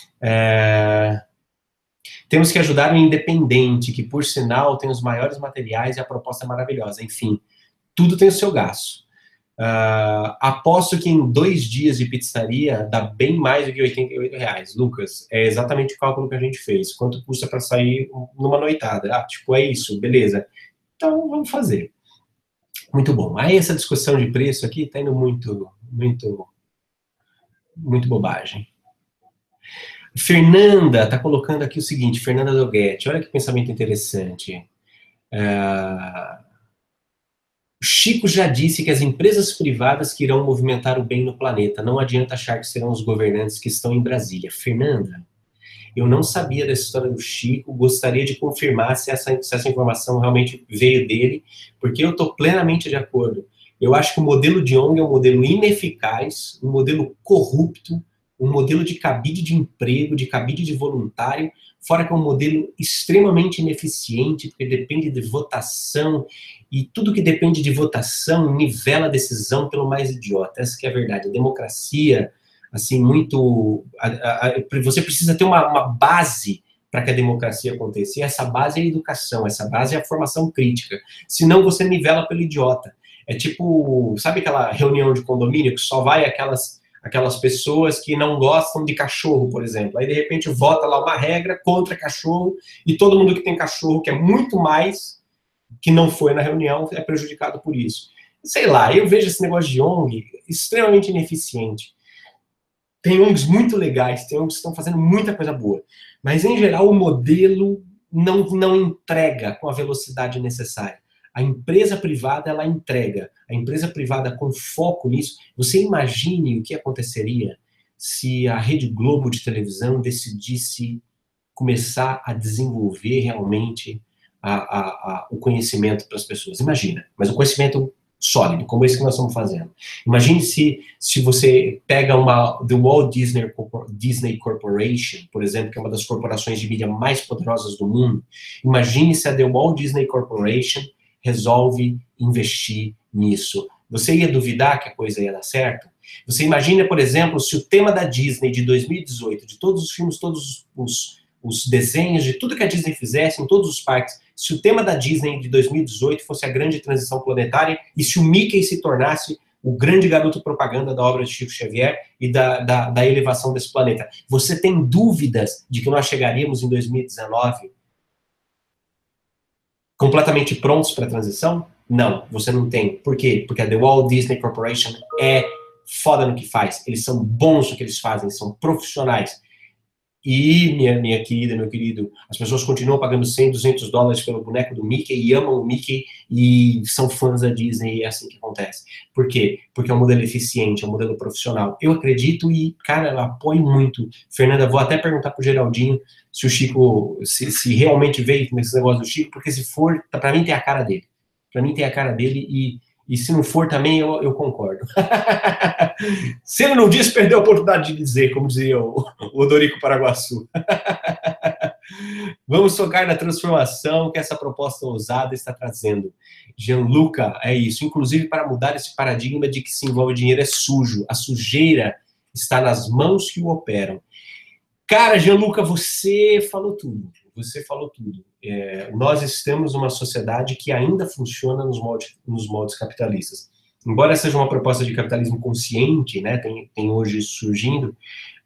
Temos que ajudar o independente, que por sinal tem os maiores materiais e a proposta é maravilhosa. Enfim, tudo tem o seu gasto. Aposto que em 2 dias de pizzaria dá bem mais do que R$88. Lucas, é exatamente o cálculo que a gente fez. Quanto custa para sair numa noitada? Tipo, é isso, beleza. Então, vamos fazer. Muito bom. Aí essa discussão de preço aqui está indo muito bobagem. Fernanda está colocando aqui o seguinte, Fernanda Doguetti, olha que pensamento interessante. Chico já disse que as empresas privadas que irão movimentar o bem no planeta. Não adianta achar que serão os governantes que estão em Brasília. Fernanda, eu não sabia dessa história do Chico, gostaria de confirmar se essa informação realmente veio dele, porque eu estou plenamente de acordo. Eu acho que o modelo de ONG é um modelo ineficaz, um modelo corrupto, um modelo de cabide de emprego, de cabide de voluntário, fora que é um modelo extremamente ineficiente, porque depende de votação, e tudo que depende de votação nivela a decisão pelo mais idiota. Essa que é a verdade. A democracia, assim, muito... você precisa ter uma base para que a democracia aconteça. E essa base é a educação, essa base é a formação crítica. Senão você nivela pelo idiota. É tipo, sabe aquela reunião de condomínio que só vai aquelas pessoas que não gostam de cachorro, por exemplo. Aí, de repente, vota lá uma regra contra cachorro e todo mundo que tem cachorro, que é muito mais que não foi na reunião, é prejudicado por isso. Sei lá, eu vejo esse negócio de ONG extremamente ineficiente. Tem ONGs muito legais, tem ONGs que estão fazendo muita coisa boa, mas, em geral, o modelo não entrega com a velocidade necessária. A empresa privada, ela entrega. A empresa privada com foco nisso. Você imagine o que aconteceria se a Rede Globo de televisão decidisse começar a desenvolver realmente o conhecimento para as pessoas. Imagina, mas o conhecimento sólido, como esse que nós estamos fazendo. Imagine se você pega The Walt Disney Corporation, por exemplo, que é uma das corporações de mídia mais poderosas do mundo. Imagine se a The Walt Disney Corporation resolve investir nisso. Você ia duvidar que a coisa ia dar certo? Você imagina, por exemplo, se o tema da Disney de 2018, de todos os filmes, todos os desenhos, de tudo que a Disney fizesse em todos os parques, se o tema da Disney de 2018 fosse a grande transição planetária e se o Mickey se tornasse o grande garoto propaganda da obra de Chico Xavier e da elevação desse planeta. Você tem dúvidas de que nós chegaríamos em 2019 completamente prontos para a transição? Não, você não tem. Por quê? Porque a The Walt Disney Corporation é foda no que faz. Eles são bons no que eles fazem, são profissionais. E, minha querida, meu querido, as pessoas continuam pagando 100, 200 dólares pelo boneco do Mickey e amam o Mickey e são fãs da Disney e é assim que acontece. Por quê? Porque é um modelo eficiente, é um modelo profissional. Eu acredito e, cara, eu apoio muito. Fernanda, vou até perguntar pro Geraldinho se o Chico, se realmente veio nesse negócio do Chico, porque se for, pra mim tem a cara dele. Pra mim tem a cara dele E se não for também, eu concordo. Se ele não disse, perdeu a oportunidade de dizer, como dizia o Odorico Paraguaçu. Vamos focar na transformação que essa proposta ousada está trazendo. Gianluca, é isso. Inclusive para mudar esse paradigma de que se envolve dinheiro é sujo. A sujeira está nas mãos que o operam. Cara, Gianluca, você falou tudo. Você falou tudo. Nós estamos numa sociedade que ainda funciona nos moldes capitalistas. Embora seja uma proposta de capitalismo consciente, né, tem hoje isso surgindo,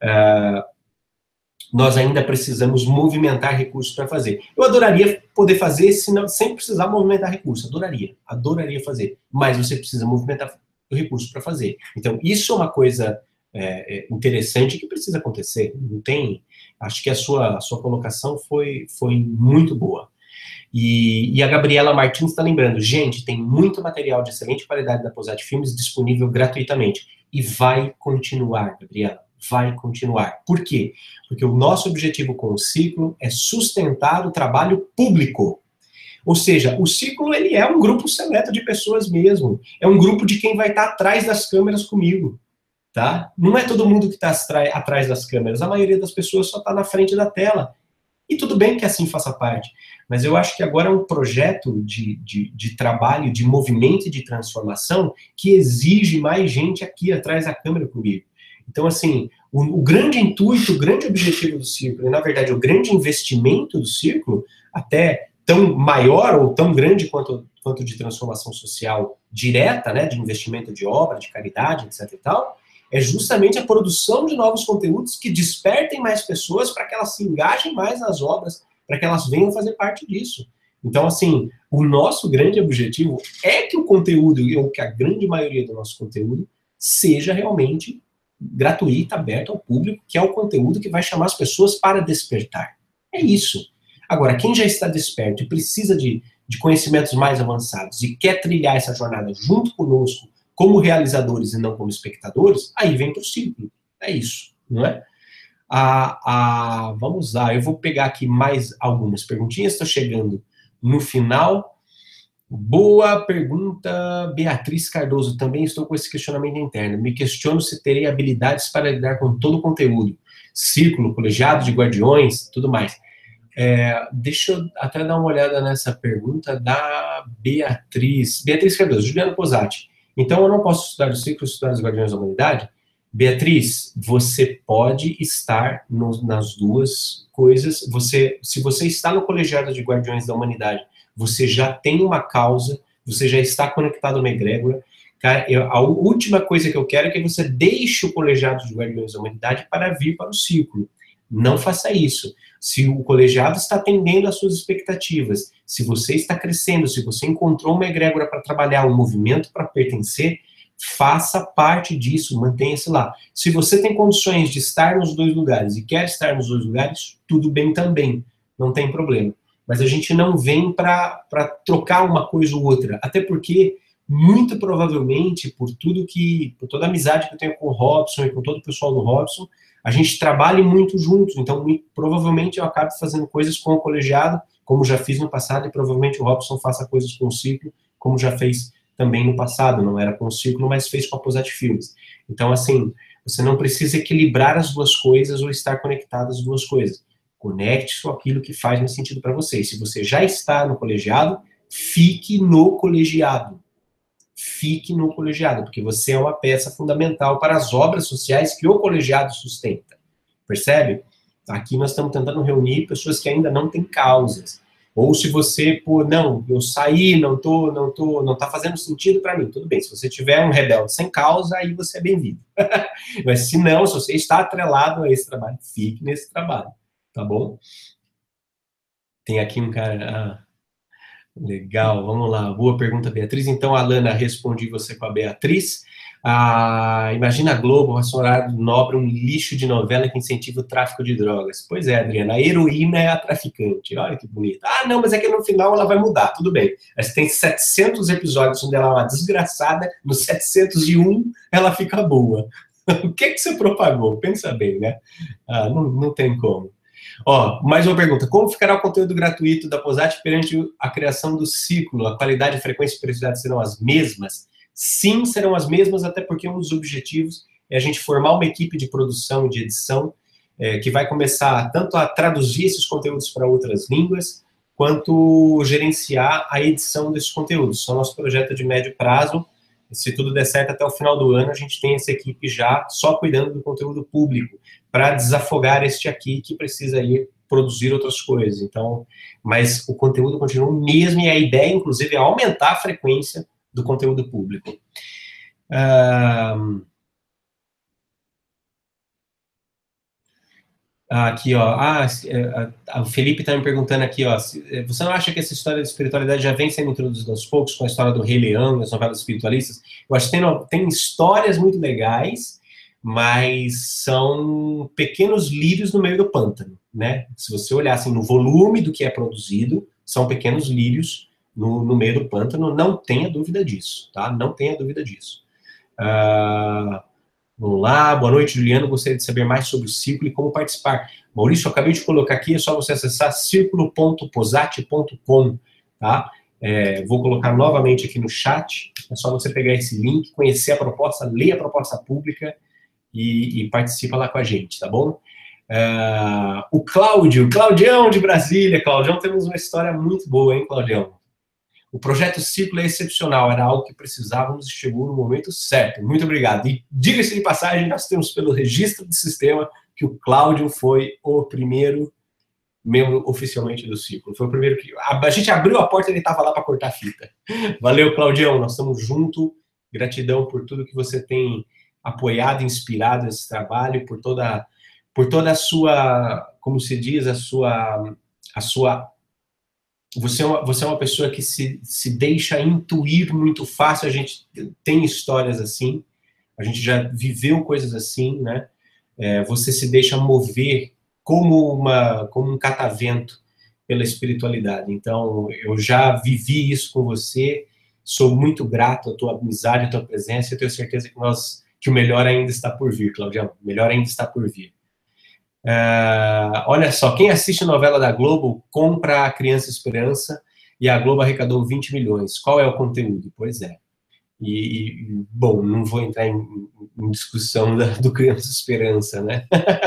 nós ainda precisamos movimentar recursos para fazer. Eu adoraria poder fazer sem precisar movimentar recursos. Adoraria fazer. Mas você precisa movimentar recursos para fazer. Então, isso é uma coisa interessante que precisa acontecer. Não tem... Acho que a sua colocação foi muito boa. E a Gabriela Martins está lembrando, gente, tem muito material de excelente qualidade da Posat Filmes disponível gratuitamente. E vai continuar, Gabriela, vai continuar. Por quê? Porque o nosso objetivo com o ciclo é sustentar o trabalho público. Ou seja, o ciclo ele é um grupo seleto de pessoas mesmo. É um grupo de quem vai estar atrás das câmeras comigo. Tá? Não é todo mundo que está atrás das câmeras. A maioria das pessoas só está na frente da tela. E tudo bem que assim faça parte. Mas eu acho que agora é um projeto de trabalho, de movimento e de transformação que exige mais gente aqui atrás da câmera comigo. Então, assim, o grande intuito, o grande objetivo do círculo, e na verdade o grande investimento do círculo, até tão maior ou tão grande quanto de transformação social direta, né, de investimento de obra, de caridade, etc e tal, é justamente a produção de novos conteúdos que despertem mais pessoas para que elas se engajem mais nas obras, para que elas venham fazer parte disso. Então, assim, o nosso grande objetivo é que o conteúdo, ou que a grande maioria do nosso conteúdo, seja realmente gratuito, aberto ao público, que é o conteúdo que vai chamar as pessoas para despertar. É isso. Agora, quem já está desperto e precisa de conhecimentos mais avançados e quer trilhar essa jornada junto conosco, como realizadores e não como espectadores, aí vem para o círculo. É isso, não é? Vamos lá, eu vou pegar aqui mais algumas perguntinhas, estou chegando no final. Boa pergunta, Beatriz Cardoso. Também estou com esse questionamento interno. Me questiono se terei habilidades para lidar com todo o conteúdo. Círculo, colegiado de guardiões, tudo mais. Deixa eu até dar uma olhada nessa pergunta da Beatriz. Beatriz Cardoso, Juliano Posati. Então, eu não posso estudar o ciclo, estudar os Guardiões da Humanidade? Beatriz, você pode estar nas duas coisas. Se você está no colegiado de Guardiões da Humanidade, você já tem uma causa, você já está conectado a uma egrégora. A última coisa que eu quero é que você deixe o colegiado de Guardiões da Humanidade para vir para o círculo. Não faça isso. Se o colegiado está atendendo às suas expectativas, se você está crescendo, se você encontrou uma egrégora para trabalhar, um movimento para pertencer, faça parte disso, mantenha-se lá. Se você tem condições de estar nos dois lugares e quer estar nos dois lugares, tudo bem também, não tem problema. Mas a gente não vem para trocar uma coisa ou outra, até porque, muito provavelmente, por toda a amizade que eu tenho com o Robson e com todo o pessoal do Robson, a gente trabalha muito juntos, então provavelmente eu acabo fazendo coisas com o colegiado, como já fiz no passado, e provavelmente o Robson faça coisas com o ciclo, como já fez também no passado, não era com o ciclo, mas fez com a Posat Filmes. Então, assim, você não precisa equilibrar as duas coisas ou estar conectado às duas coisas. Conecte-se com aquilo que faz mais sentido para você. Se você já está no colegiado, fique no colegiado. Fique no colegiado, porque você é uma peça fundamental para as obras sociais que o colegiado sustenta. Percebe? Aqui nós estamos tentando reunir pessoas que ainda não têm causas. Ou se você, não, eu saí, não está fazendo sentido para mim. Tudo bem, se você tiver um rebelde sem causa, aí você é bem-vindo. Mas se não, se você está atrelado a esse trabalho, fique nesse trabalho, tá bom? Tem aqui um cara... Legal, vamos lá. Boa pergunta, Beatriz. Então, Alana, respondi você com a Beatriz. Imagina a Globo, o horário nobre, um lixo de novela que incentiva o tráfico de drogas. Pois é, Adriana, a heroína é a traficante. Olha que bonito. Não, mas é que no final ela vai mudar. Tudo bem. Mas tem 700 episódios onde ela é uma desgraçada, no 701 ela fica boa. O que você propagou? Pensa bem, né? Não tem como. Mais uma pergunta. Como ficará o conteúdo gratuito da Posat perante a criação do ciclo? A qualidade, frequência e periodicidade serão as mesmas? sim, serão as mesmas, até porque um dos objetivos é a gente formar uma equipe de produção e de edição que vai começar tanto a traduzir esses conteúdos para outras línguas, quanto gerenciar a edição desses conteúdos. Isso é o nosso projeto de médio prazo. Se tudo der certo, até o final do ano, a gente tem essa equipe já só cuidando do conteúdo público, para desafogar este aqui que precisa ir produzir outras coisas. Então, mas o conteúdo continua o mesmo, e a ideia, inclusive, é aumentar a frequência do conteúdo público. Aqui, ó. O Felipe está me perguntando aqui, ó. Você não acha que essa história de espiritualidade já vem sendo introduzida aos poucos com a história do Rei Leão e as novelas espiritualistas? Eu acho que tem histórias muito legais, mas são pequenos lírios no meio do pântano, né? Se você olhar assim, no volume do que é produzido, são pequenos lírios no meio do pântano, não tenha dúvida disso, tá? Não tenha dúvida disso. Vamos lá, boa noite, Juliano. Gostaria de saber mais sobre o Círculo e como participar. Maurício, eu acabei de colocar aqui, é só você acessar circulo.posati.com, tá? Vou colocar novamente aqui no chat, é só você pegar esse link, conhecer a proposta, ler a proposta pública e participa lá com a gente, tá bom? O Claudião de Brasília. Claudião, temos uma história muito boa, hein, Claudião? O projeto Círculo é excepcional, era algo que precisávamos e chegou no momento certo. Muito obrigado. E diga-se de passagem, nós temos pelo registro do sistema que o Cláudio foi o primeiro membro oficialmente do Círculo. Foi o primeiro que... A gente abriu a porta e ele estava lá para cortar a fita. Valeu, Claudião, nós estamos juntos. Gratidão por tudo que você tem apoiado, inspirado esse trabalho, por toda a sua, como se diz, a sua você é uma pessoa que se deixa intuir muito fácil. A gente tem histórias assim, a gente já viveu coisas assim, né? Você se deixa mover como um catavento pela espiritualidade. Então, eu já vivi isso com você, sou muito grato à tua amizade, à tua presença, e eu tenho certeza que o melhor ainda está por vir, Claudião, o melhor ainda está por vir. Olha só, quem assiste a novela da Globo compra a Criança Esperança e a Globo arrecadou 20 milhões. Qual é o conteúdo? Pois é. Bom, não vou entrar em discussão do Criança Esperança, né?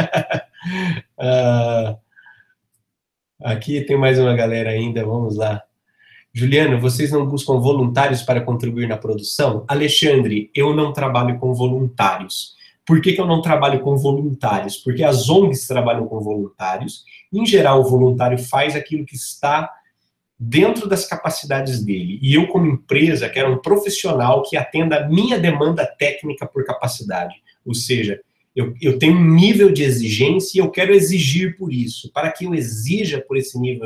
Aqui tem mais uma galera ainda, vamos lá. Juliano, vocês não buscam voluntários para contribuir na produção? Alexandre, eu não trabalho com voluntários. Por que eu não trabalho com voluntários? Porque as ONGs trabalham com voluntários. Em geral, o voluntário faz aquilo que está dentro das capacidades dele. E eu, como empresa, quero um profissional que atenda a minha demanda técnica por capacidade. Ou seja, eu tenho um nível de exigência e eu quero exigir por isso. Para que eu exija por esse nível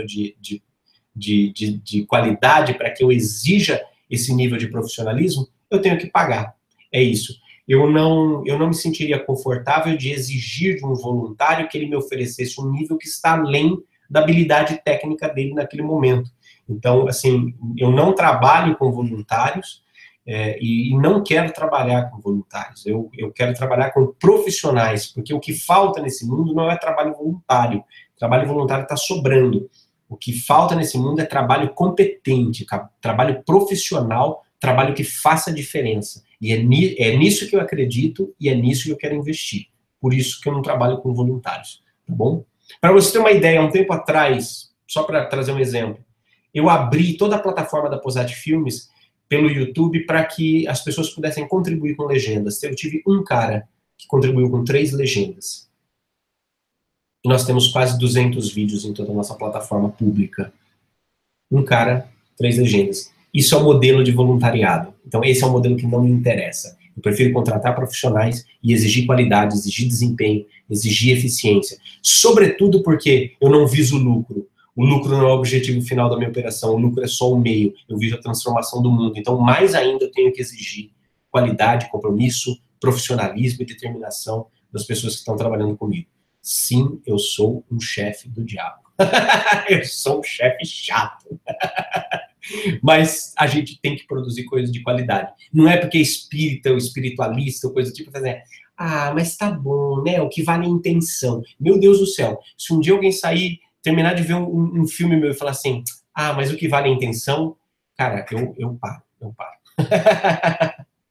de qualidade, para que eu exija esse nível de profissionalismo, eu tenho que pagar. É isso. Eu não me sentiria confortável de exigir de um voluntário que ele me oferecesse um nível que está além da habilidade técnica dele naquele momento. Então, assim, eu não trabalho com voluntários e não quero trabalhar com voluntários. Eu quero trabalhar com profissionais, porque o que falta nesse mundo não é trabalho voluntário. Trabalho voluntário está sobrando. O que falta nesse mundo é trabalho competente, trabalho profissional, trabalho que faça diferença. E é nisso que eu acredito e é nisso que eu quero investir. Por isso que eu não trabalho com voluntários, tá bom? Para você ter uma ideia, um tempo atrás, só para trazer um exemplo, eu abri toda a plataforma da Posati Filmes pelo YouTube para que as pessoas pudessem contribuir com legendas. Eu tive um cara que contribuiu com 3 legendas. E nós temos quase 200 vídeos em toda a nossa plataforma pública. Um cara, 3 legendas. Isso é um modelo de voluntariado. Então, esse é um modelo que não me interessa. Eu prefiro contratar profissionais e exigir qualidade, exigir desempenho, exigir eficiência. Sobretudo porque eu não viso lucro. O lucro não é o objetivo final da minha operação. O lucro é só o meio. Eu viso a transformação do mundo. Então, mais ainda, eu tenho que exigir qualidade, compromisso, profissionalismo e determinação das pessoas que estão trabalhando comigo. Sim, eu sou um chefe do diabo. Eu sou um chefe chato. Mas a gente tem que produzir coisas de qualidade. Não é porque é espírita ou espiritualista ou coisa do tipo, fazer, mas tá bom, né? O que vale é a intenção. Meu Deus do céu, se um dia alguém terminar de ver um filme meu e falar assim, mas o que vale é a intenção, cara, eu paro.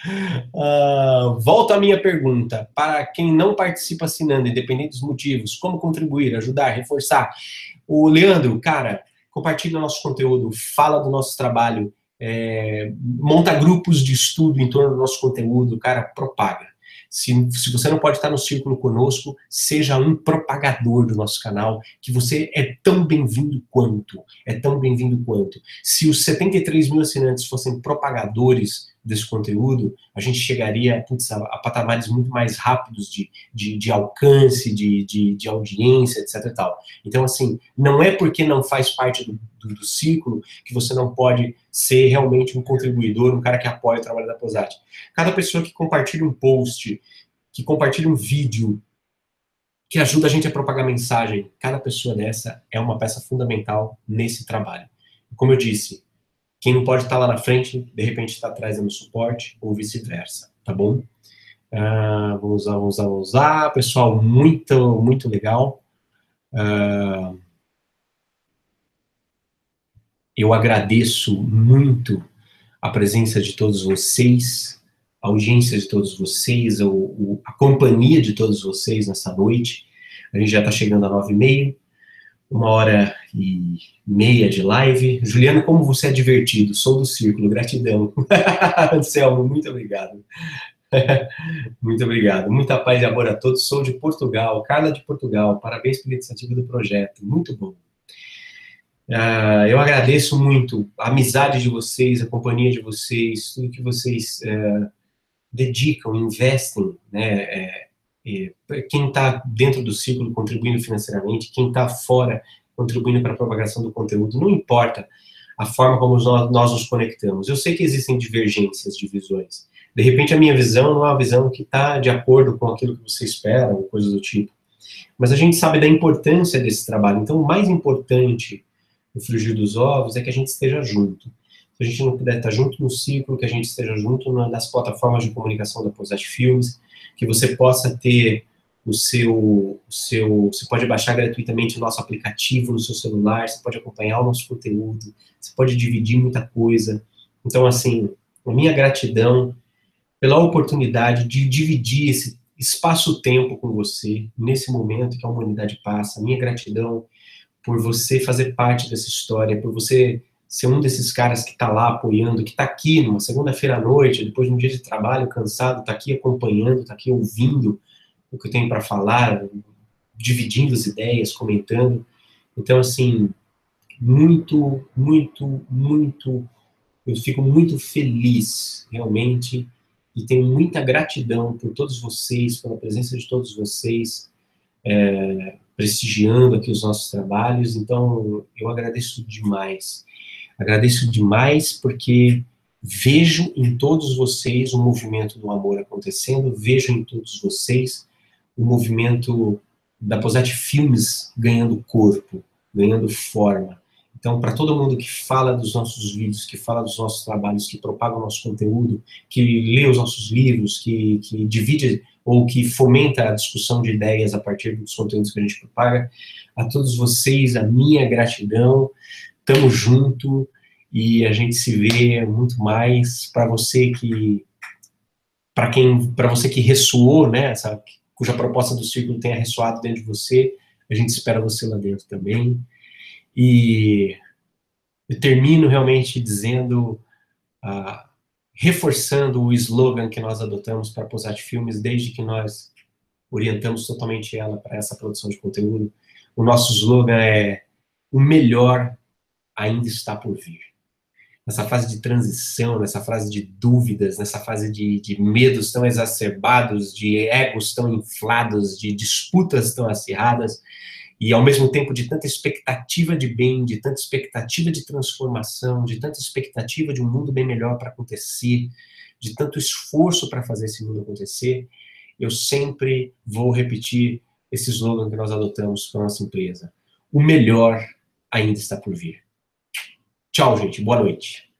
Volto à minha pergunta. Para quem não participa assinando, independente dos motivos, como contribuir, ajudar, reforçar? O Leandro, cara, compartilha o nosso conteúdo, fala do nosso trabalho, monta grupos de estudo em torno do nosso conteúdo, cara, propaga. Se você não pode estar no círculo conosco, seja um propagador do nosso canal, que você é tão bem-vindo quanto. É tão bem-vindo quanto. Se os 73 mil assinantes fossem propagadores desse conteúdo, a gente chegaria a patamares muito mais rápidos de alcance, de audiência, etc. E tal. Então, assim, não é porque não faz parte do ciclo que você não pode ser realmente um contribuidor, um cara que apoia o trabalho da Posat. Cada pessoa que compartilha um post, que compartilha um vídeo, que ajuda a gente a propagar mensagem, cada pessoa dessa é uma peça fundamental nesse trabalho. Como eu disse, quem não pode estar lá na frente, de repente está atrás dando suporte, ou vice-versa, tá bom? Vamos lá. Pessoal, muito legal. Eu agradeço muito a presença de todos vocês, a audiência de todos vocês, a companhia de todos vocês nessa noite. A gente já está chegando a 9h30, 1h30 de live. Juliano, como você é divertido, sou do círculo, gratidão. Anselmo, muito obrigado. Muito obrigado. Muita paz e amor a todos. Sou de Portugal, Carla de Portugal. Parabéns pela iniciativa do projeto. Muito bom. Eu agradeço muito a amizade de vocês, a companhia de vocês, tudo que vocês dedicam, investem, né? Quem está dentro do círculo contribuindo financeiramente, quem está fora contribuindo para a propagação do conteúdo, não importa a forma como nós nos conectamos. Eu sei que existem divergências de visões. De repente, a minha visão não é uma visão que está de acordo com aquilo que você espera, ou coisas do tipo. Mas a gente sabe da importância desse trabalho. Então, o mais importante no frigir dos ovos é que a gente esteja junto. Se a gente não puder estar junto no ciclo, que a gente esteja junto nas plataformas de comunicação da Posat Filmes, que você possa ter você pode baixar gratuitamente o nosso aplicativo no seu celular, você pode acompanhar o nosso conteúdo, você pode dividir muita coisa. Então, assim, a minha gratidão pela oportunidade de dividir esse espaço-tempo com você, nesse momento que a humanidade passa, a minha gratidão por você fazer parte dessa história, por você ser um desses caras que está lá apoiando, que está aqui numa segunda-feira à noite, depois de um dia de trabalho cansado, está aqui acompanhando, está aqui ouvindo o que eu tenho para falar, dividindo as ideias, comentando. Então, assim, eu fico muito feliz, realmente, e tenho muita gratidão por todos vocês, pela presença de todos vocês, prestigiando aqui os nossos trabalhos. Então, eu agradeço demais. Agradeço demais porque vejo em todos vocês o movimento do amor acontecendo, vejo em todos vocês o movimento da Posat Filmes ganhando corpo, ganhando forma. Então, para todo mundo que fala dos nossos vídeos, que fala dos nossos trabalhos, que propaga o nosso conteúdo, que lê os nossos livros, que divide ou que fomenta a discussão de ideias a partir dos conteúdos que a gente propaga, a todos vocês, a minha gratidão. Tamo junto e a gente se vê muito mais. Para você que ressoou, né, cuja proposta do círculo tenha ressoado dentro de você, a gente espera você lá dentro também. E eu termino realmente dizendo, reforçando o slogan que nós adotamos para a Posat Filmes desde que nós orientamos totalmente ela para essa produção de conteúdo. O nosso slogan é: o melhor ainda está por vir. Nessa fase de transição, nessa fase de dúvidas, nessa fase de medos tão exacerbados, de egos tão inflados, de disputas tão acirradas, e ao mesmo tempo de tanta expectativa de bem, de tanta expectativa de transformação, de tanta expectativa de um mundo bem melhor para acontecer, de tanto esforço para fazer esse mundo acontecer, eu sempre vou repetir esse slogan que nós adotamos para a nossa empresa: o melhor ainda está por vir. Tchau, gente. Boa noite.